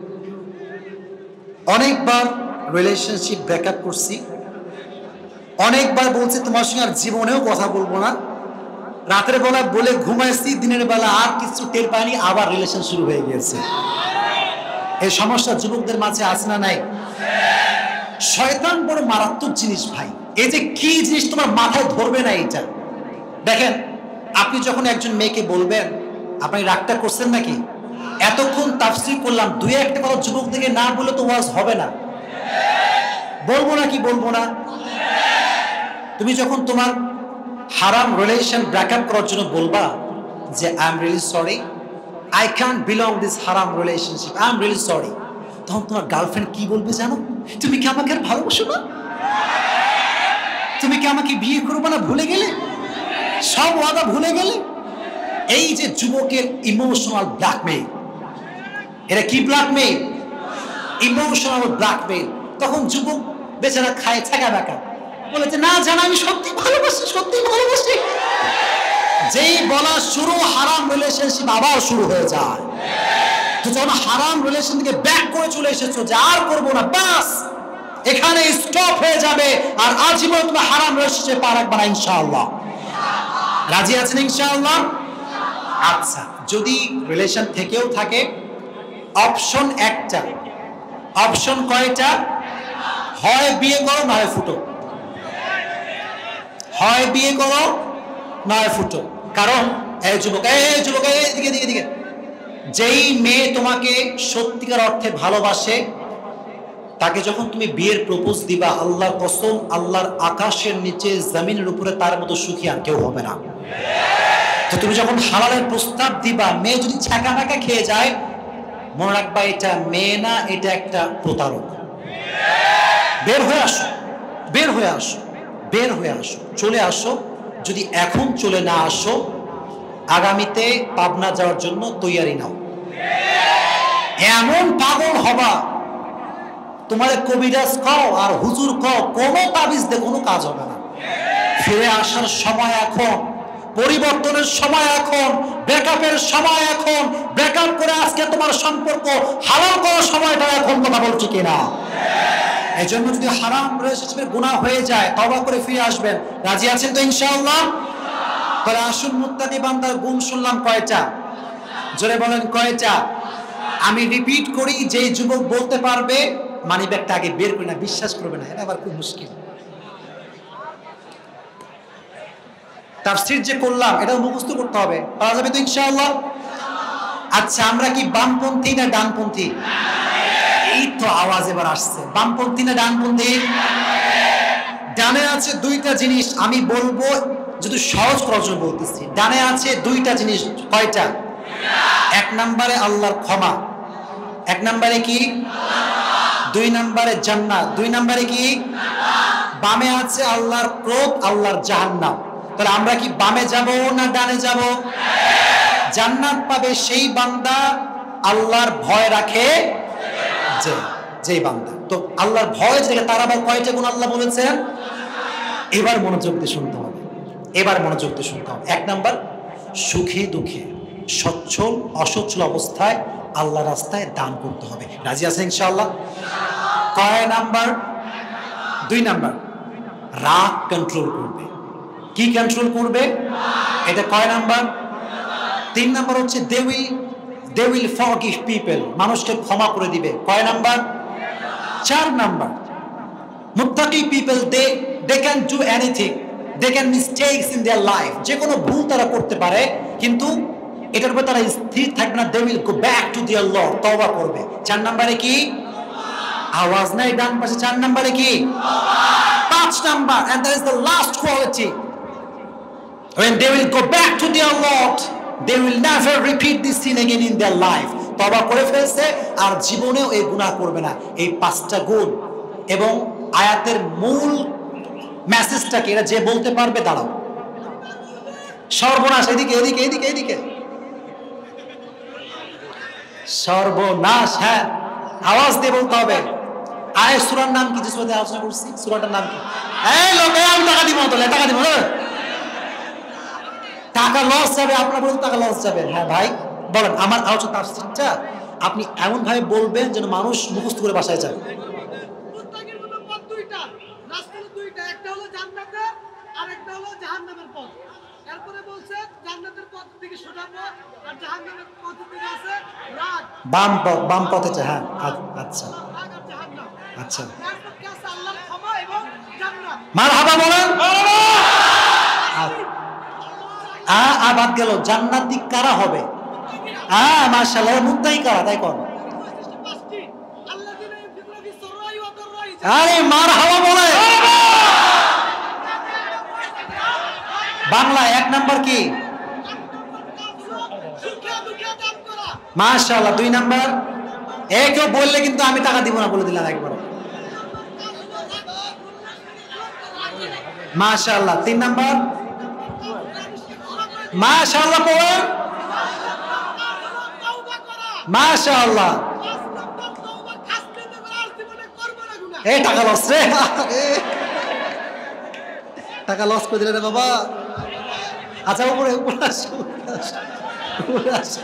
অনেকবার রিলেশনশিপ ব্রেকআপ করছি, অনেকবার বলছি তোমার সঙ্গে আর জীবনেও কথা বলবো না, রাতের বেলা বলে ঘুমাইছি, দিনের বেলা আর কিছু টের পাইনি, আবার রিলেশন শুরু হয়ে গিয়েছে। এই সমস্যা যুবকদের মাঝে আছে না নাই? শয়তান বড় মারাত্মক জিনিস ভাই, এই যে কি জিনিস তোমার মাথায় ধরবে না এটা। দেখেন, আপনি যখন একজন মেয়েকে বলবেন, আপনি রাগটা করছেন নাকি? এতক্ষণ তাফসীর করলাম, দুই একটা কথা যুবকদেরকে না বলে তো ওয়াজ হবে না। বলবো না কি বলবো না? তুমি যখন তোমার হারাম রিলেশন ব্রেকআপ করার জন্য বলবা যে I am really sorry, I can't belong this হারাম relationship, I am really sorry, তখন তোমার গার্লফ্রেন্ড কি বলবে জানো? তুমি কি আমাকে আর ভালোবাসো না? তুমি কি আমাকে বিয়ে করবে না? ভুলে গেলে? সব ওয়াদা ভুলে গেলে? এই যে যুবকের ইমোশনাল ব্ল্যাকমেইল, এটা কি ব্ল্যাকমেইল? Emotional blackmail. তখন যুবক বেচারা খায় ছাকা বাঁকা, বলেছে না জানা আমি সত্যি ভালোবাসি, সত্যি ভালোবাসি। যেই বলা শুরু, হারাম রিলেশনশিপ আবার শুরু হয়ে যায়। তো যখন হারাম রিলেশন থেকে ব্যাক করে চলে এসেছো যে আর করবো না, বাস এখানে স্টপ হয়ে যাবে, আর আজীবন তুমি হারাম রিলেশনশিপে পা রাখবে না ইনশাআল্লাহ। রাজি আছেন ইনশাআল্লাহ? আচ্ছা, যদি রিলেশন থেকেও থাকে, অপশন একটা। অপশন কয়টা? হয় বিয়ে করো, নয় ফুটো। হয় বিয়ে করো, নয় ফুটো। কারণ এই যুবক, এই যুবক, এদিকে দিকে দিকে, যেই মেয়ে তোমাকে সত্যিকার অর্থে ভালোবাসে, তাকে যখন তুমি বিয়ের প্রপোজ দিবা, আল্লাহর কসম, আল্লাহর আকাশের নিচে জমিনের উপরে তার মতো সুখী আর কেউ হবে না। তো তুমি যখন হালালের প্রস্তাব দিবা, মেয়ে যদি ছাকা নাকা খেয়ে যায়, মনে রাখবা এটা মেয়ে না, এটা একটা প্রতারক। বের হয়ে আসো, বের হয়ে আসো, বের হয়ে আসো, চলে আসো। যদি এখন চলে না আসো, আগামীতে পাবনা যাওয়ার জন্য তৈয়ারি নাও। এমন পাগল হবা, তোমার কবিরাজ কও আর হুজুর কও, কোনো তাবিজ দিয়ে কোনো কাজ হবে না। ফিরে আসার সময় এখন, পরিবর্তনের সময় এখন, ব্রেকআপের সময় এখন। ব্রেকআপ করে আজকে তোমার সম্পর্ক হালাল করার সময়টা এখন, কথা বলছি কিনা? এই জন্য যদি হারাম রিলেশনশিপের গুনাহ হয়ে যায়, তওবা করে ফিরে আসবেন। রাজি আছেন তো ইনশাআল্লাহ? তাহলে আসুন, মুত্তাকি বান্দার গুণ শুনলাম কয়টা? জোরে বলেন কয়টা? আমি রিপিট করি, যে যুবক বলতে পারবে মানি ব্যাগটা আগে বের করি না, বিশ্বাস করবে না, এটা আবার খুব মুশকিল। তাফসীর যে করলাম এটাও মুখস্থ করতে হবে, পারা যাবে তো ইনশাআল্লাহ? আচ্ছা, আমরা কি বামপন্থী না ডানপন্থী? এই তো আওয়াজ এবার আসছে, বামপন্থী না ডানপন্থী? ডানে আছে দুইটা জিনিস, আমি বলবো যদি সহজ করার জন্য বলতেছি। ডানে আছে দুইটা জিনিস, কয়টা? এক নম্বরে আল্লাহর ক্ষমা, এক নম্বরে কি? দুই নম্বরে জান্নাত, দুই নম্বরে কি? বামে আছে আল্লাহর ক্রোধ, আল্লাহর জাহান্নাম। তাহলে আমরা কি বামে যাব না ডানে যাব? জান্নাত পাবে সেই বান্দা আল্লাহর ভয় রাখে, যে যেই বান্দা। তো আল্লাহর ভয় যে তারা আবার কয়টা গুণ আল্লাহ বলেছেন? এবার মনোযোগ দিয়ে শুনতে হবে, এবার মনোযোগ দিয়ে শুনতে হবে। এক নাম্বার, সুখে দুঃখে, সচ্ছল অসচ্ছল অবস্থায় আল্লাহ রাস্তায় দান করতে হবে। রাজি আছে ইনশাআল্লাহ? কয় নাম্বার? দুই নাম্বার, রাগ কন্ট্রোল করবে। কি কন্ট্রোল করবে? এটা কয় নাম্বার? তিন নাম্বার হচ্ছে they will they will forgive people, মানুষকে ক্ষমা করে দিবে। কয় নাম্বার? চার নাম্বার, মুত্তাকি people they they can do anything, they can mistakes in their life, যে কোনো ভুল তারা করতে পারে, কিন্তু এটার উপর তারা স্থির থাকবে না। They will go back to their lord, তওবা করবে। চার নাম্বারে কি? আওয়াজ নাই ডান পাশে। চার নাম্বারে কি? পাঁচ number, and that is the last quality, when they will go back to their Lord, they will never repeat this sin again in their life. তওবা করে ফেলছে আর জীবনেও এই গুনাহ করবে না। এই পাঁচটা গুণ এবং আয়াতের মূল মেসেজটাকে এরা যে বলতে পারবে, দাঁড়াও সর্বনাশ, এদিকে এদিকে এদিকে এদিকে সর্বনাশ। হ্যাঁ, আওয়াজ দিয়ে বলতে হবে। আয় সূরার নাম কি? যে সূরাতে আলোচনা করছি, সূরাটার নাম কি? এই লোক, আমি টাকা দিব না, তোলে টাকা দিব না, টাকা লস যাবে, আপনার বলতে টাকা লস যাবে। হ্যাঁ ভাই বলেন, আমার আলোচনা তাফসীরটা আপনি এমন ভাবে বলবেন যেন মানুষ মুখস্থ করে বাসায় যায়। মুত্তাকির মতো পথ দুইটা, রাস্তা দুইটা, একটা হলো জান্নাতে আর একটা হলো জাহান্নামের পথ। এরপরে বলছে জান্নাতের পথ থেকে সোজা পথ আর জাহান্নামের পথ থেকে আছে রাগ, বাম পথ, বাম পথে। হ্যাঁ আচ্ছা রাগ আর জাহান্নাম। আচ্ছা, এরপর কি আছে আল্লাহর ক্ষমা এবং জান্নাত। মারহাবা বলেন। আ আ বাদ গেল, জান্নাতি কারা হবে? আ মাশাআল্লাহ, মুত্তাকি কারা? তাই কোন? পাঁচটি, আল্লাযিনা ইউনফিকুনা ফিস সাররাই ওয়া দাররাই। আরে মারহাবা বলেন। বাংলা এক নাম্বার কি? সুখে দুঃখে দান করা। মাশাআল্লাহ। দুই নাম্বার? এ কেউ বললে কিন্তু আমি টাকা দিব না বলে দিলাম একবার। মাশাআল্লাহ। তিন নাম্বার? মাশাআল্লাহ পড়েন। তওবা করা। মাশাআল্লাহ। পাঁচ নম্বর তওবা খাসতে দেবে আর জীবনে করবে না গুনাহ। এই টাকা লস রে, টাকা লস করে দিলে রে বাবা। আচ্ছা উপরে উপরে আসো, উপরে আসো।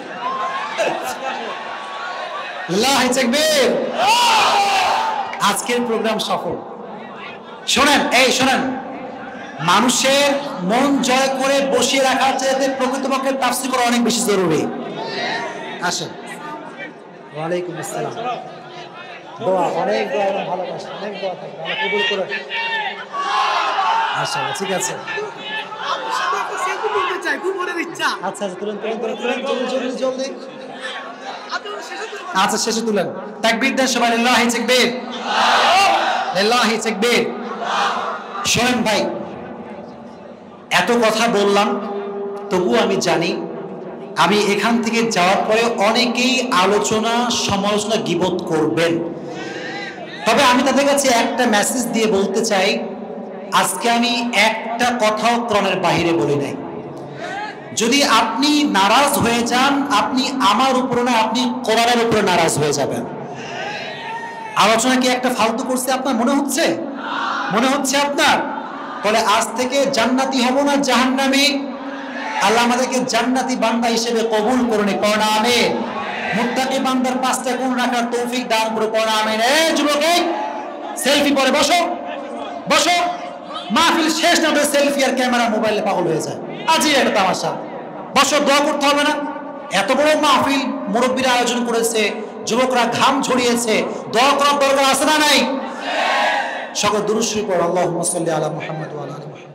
আল্লাহু তাকবীর। আজকের প্রোগ্রাম সফল। শোনেন, এই শোনেন, মানুষের মন জয় করে বসিয়ে রাখার চাইতে প্রকৃতপক্ষে তাফসীর করা অনেক বেশি জরুরি। আসেন। ওয়ালাইকুম আসসালাম। দোয়া, অনেক দোয়া এবং ভালোবাসা, অনেক দোয়া থাকবে, আল্লাহ কবুল করে। মাশাআল্লাহ, ঠিক আছে। আমার সাথে একটা সেলফি তুলতে চাই, খুব মনের ইচ্ছা। আচ্ছা আচ্ছা, তুলেন তুলেন তুলেন তুলেন, জলদি জলদি জলদি। আপনারা শেষে তুলবেন। আচ্ছা শেষে তুলেন। তাকবীর দেন সবাই, লিল্লাহি তাকবীর, লিল্লাহি তাকবীর। শোনেন ভাই, এত কথা বললাম, তবুও আমি জানি আমি এখান থেকে যাওয়ার পরে অনেকেই আলোচনা সমালোচনা গীবত করবেন। তবে আমি তাদের কাছে একটা মেসেজ দিয়ে বলতে চাই, আজকে আমি একটা কথাও কোরআনের বাহিরে বলি নাই। যদি আপনি নারাজ হয়ে যান, আপনি আমার উপরে না, আপনি কোরআনের উপরে নারাজ হয়ে যাবেন। আলোচনা কি একটা ফালতু করছে আপনার মনে হচ্ছে? মনে হচ্ছে আপনার? বলে আজ থেকে জান্নাতি হব না জাহান্নামী? আল্লাহ আমাদেরকে জান্নাতি বান্দা হিসেবে কবুল করুন, পড়া আমিন। মুত্তাকি বান্দার পাঁচটা গুণ রাখার তৌফিক দান করুন, পড়া আমিন। এই যুবক, সেলফি পরে বসো বসো। মাহফিল শেষ না হলে সেলফি আর ক্যামেরা মোবাইলে পাগল হয়ে যায়। আজই একটা তামাশা। বসো, দোয়া করতে হবে না? এত বড় মাহফিল মুরব্বীরা আয়োজন করেছে, যুবকরা ঘাম ঝরিয়েছে, দোয়া করার দরকার আছে না নাই? সকল দুরূদ শরীফ পড়ো। আল্লাহুম্মা সাল্লি আলা মুহাম্মাদ ওয়া আলা আলি মুহাম্মাদ।